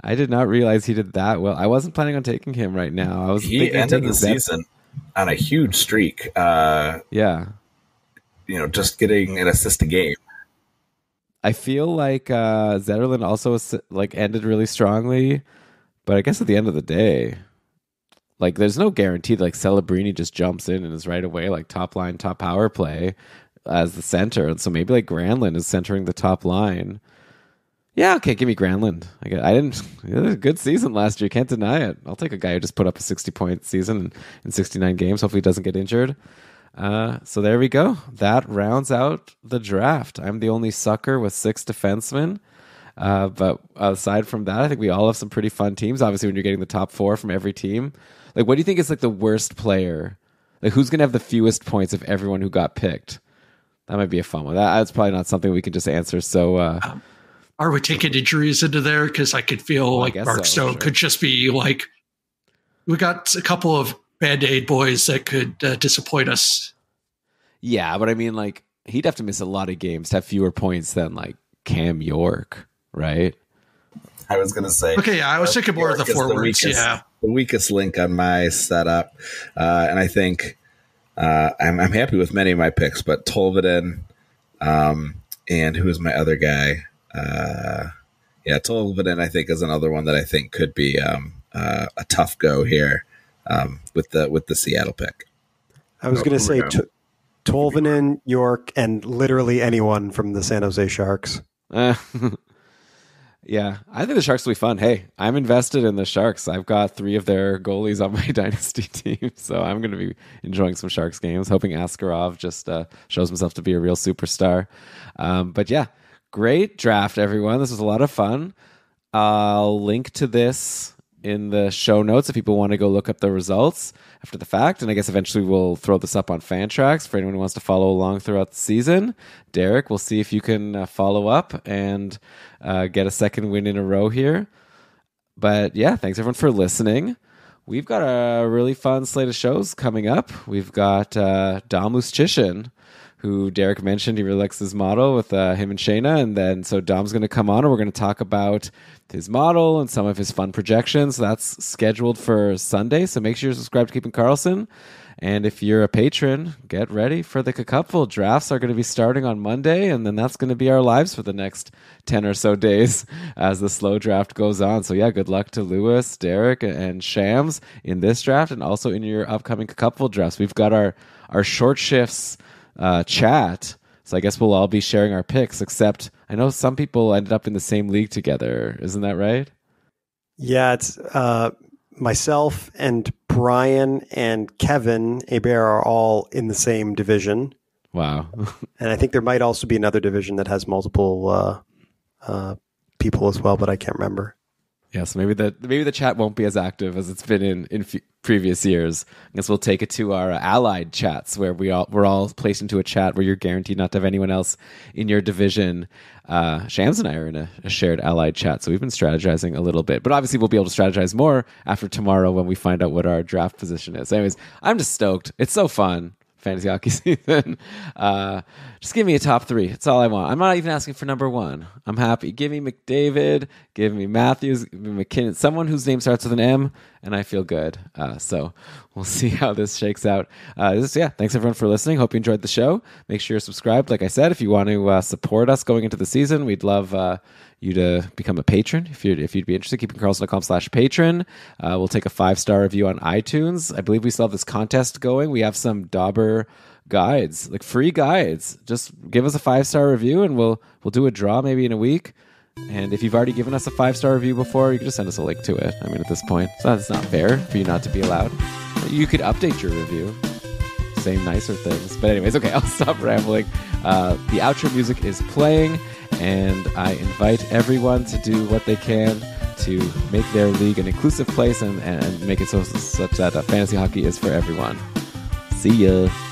I did not realize he did that well. I wasn't planning on taking him right now. He ended the season on a huge streak. Yeah. Just getting an assist a game. I feel like Zetterlund also ended really strongly, but I guess at the end of the day, there's no guarantee that Celebrini just jumps in and is right away top line, top power play as the center, and so maybe Granlund is centering the top line. Yeah, okay, give me Granlund. It was a good season last year. Can't deny it. I'll take a guy who just put up a 60-point season in 69 games. Hopefully he doesn't get injured. So there we go. That rounds out the draft. I'm the only sucker with 6 defensemen. But aside from that, I think we all have some pretty fun teams. Obviously, when you're getting the top 4 from every team. What do you think is the worst player? Who's going to have the fewest points of everyone who got picked? That might be a fun one. That's probably not something we can just answer. So, are we taking injuries into there? Because I could feel Mark Stone could just be we got a couple of Band-Aid boys that could disappoint us. Yeah, but I mean, he'd have to miss a lot of games to have fewer points than Cam York, right? I was going to say. Okay, yeah, I was thinking more of the forwards. The weakest link on my setup, and I think I'm happy with many of my picks, but Tolvanen, and who is my other guy? Tolvanen I think is another one that I think could be a tough go here with the Seattle pick. I was going to say Tolvanen, York, and literally anyone from the San Jose Sharks. Yeah, I think the Sharks will be fun. Hey, I'm invested in the Sharks. I've got 3 of their goalies on my dynasty team, so I'm going to be enjoying some Sharks games, hoping Askarov just shows himself to be a real superstar. But yeah, great draft, everyone. This was a lot of fun. I'll link to this in the show notes if people want to go look up the results after the fact. And I guess eventually we'll throw this up on Fantrax for anyone who wants to follow along throughout the season. Derek, we'll see if you can follow up and get a second win in a row here. But yeah, thanks everyone for listening. We've got a really fun slate of shows coming up. We've got Dom Luszczyszyn, who Derek mentioned. He really likes his model with him and Shayna. And then so Dom's going to come on and we're going to talk about his model and some of his fun projections. That's scheduled for Sunday. So make sure you're subscribed to Keeping Karlsson. And if you're a patron, get ready for the Cupful. Drafts are going to be starting on Monday. And then that's going to be our lives for the next 10 or so days as the slow draft goes on. So yeah, good luck to Lewis, Derek, and Shams in this draft and also in your upcoming Cupful drafts. We've got our short shifts chat, so I guess we'll all be sharing our picks, except I know some people ended up in the same league together. Isn't that right? Yeah, it's myself and Brian and Kevin Hebert are all in the same division. Wow. And I think there might also be another division that has multiple people as well, but I can't remember. Yeah, so maybe the chat won't be as active as it's been in previous years. I guess we'll take it to our allied chats where we're all placed into a chat where you're guaranteed not to have anyone else in your division. Shams and I are in a shared allied chat, so we've been strategizing a little bit. But obviously we'll be able to strategize more after tomorrow when we find out what our draft position is. Anyways, I'm just stoked. It's so fun. Fantasy hockey season. Just give me a top 3. That's all I want. I'm not even asking for number 1. I'm happy. Give me McDavid. Give me Matthews. Give me McKinnon. Someone whose name starts with an M, and I feel good. So we'll see how this shakes out. Thanks everyone for listening. Hope you enjoyed the show. Make sure you're subscribed. Like I said, if you want to support us going into the season, we'd love you to become a patron if you'd be interested. KeepingKarlsson.com/patron. We'll take a 5-star review on iTunes. I believe we still have this contest going. We have some Dauber guides, free guides. Just give us a 5-star review and we'll do a draw maybe in a week. And if you've already given us a 5-star review before, you can just send us a link to it. I mean, at this point, so it's not fair for you not to be allowed. You could update your review, say nicer things. But anyways, okay, I'll stop rambling. The outro music is playing. And I invite everyone to do what they can to make their league an inclusive place and make it such that fantasy hockey is for everyone. See ya.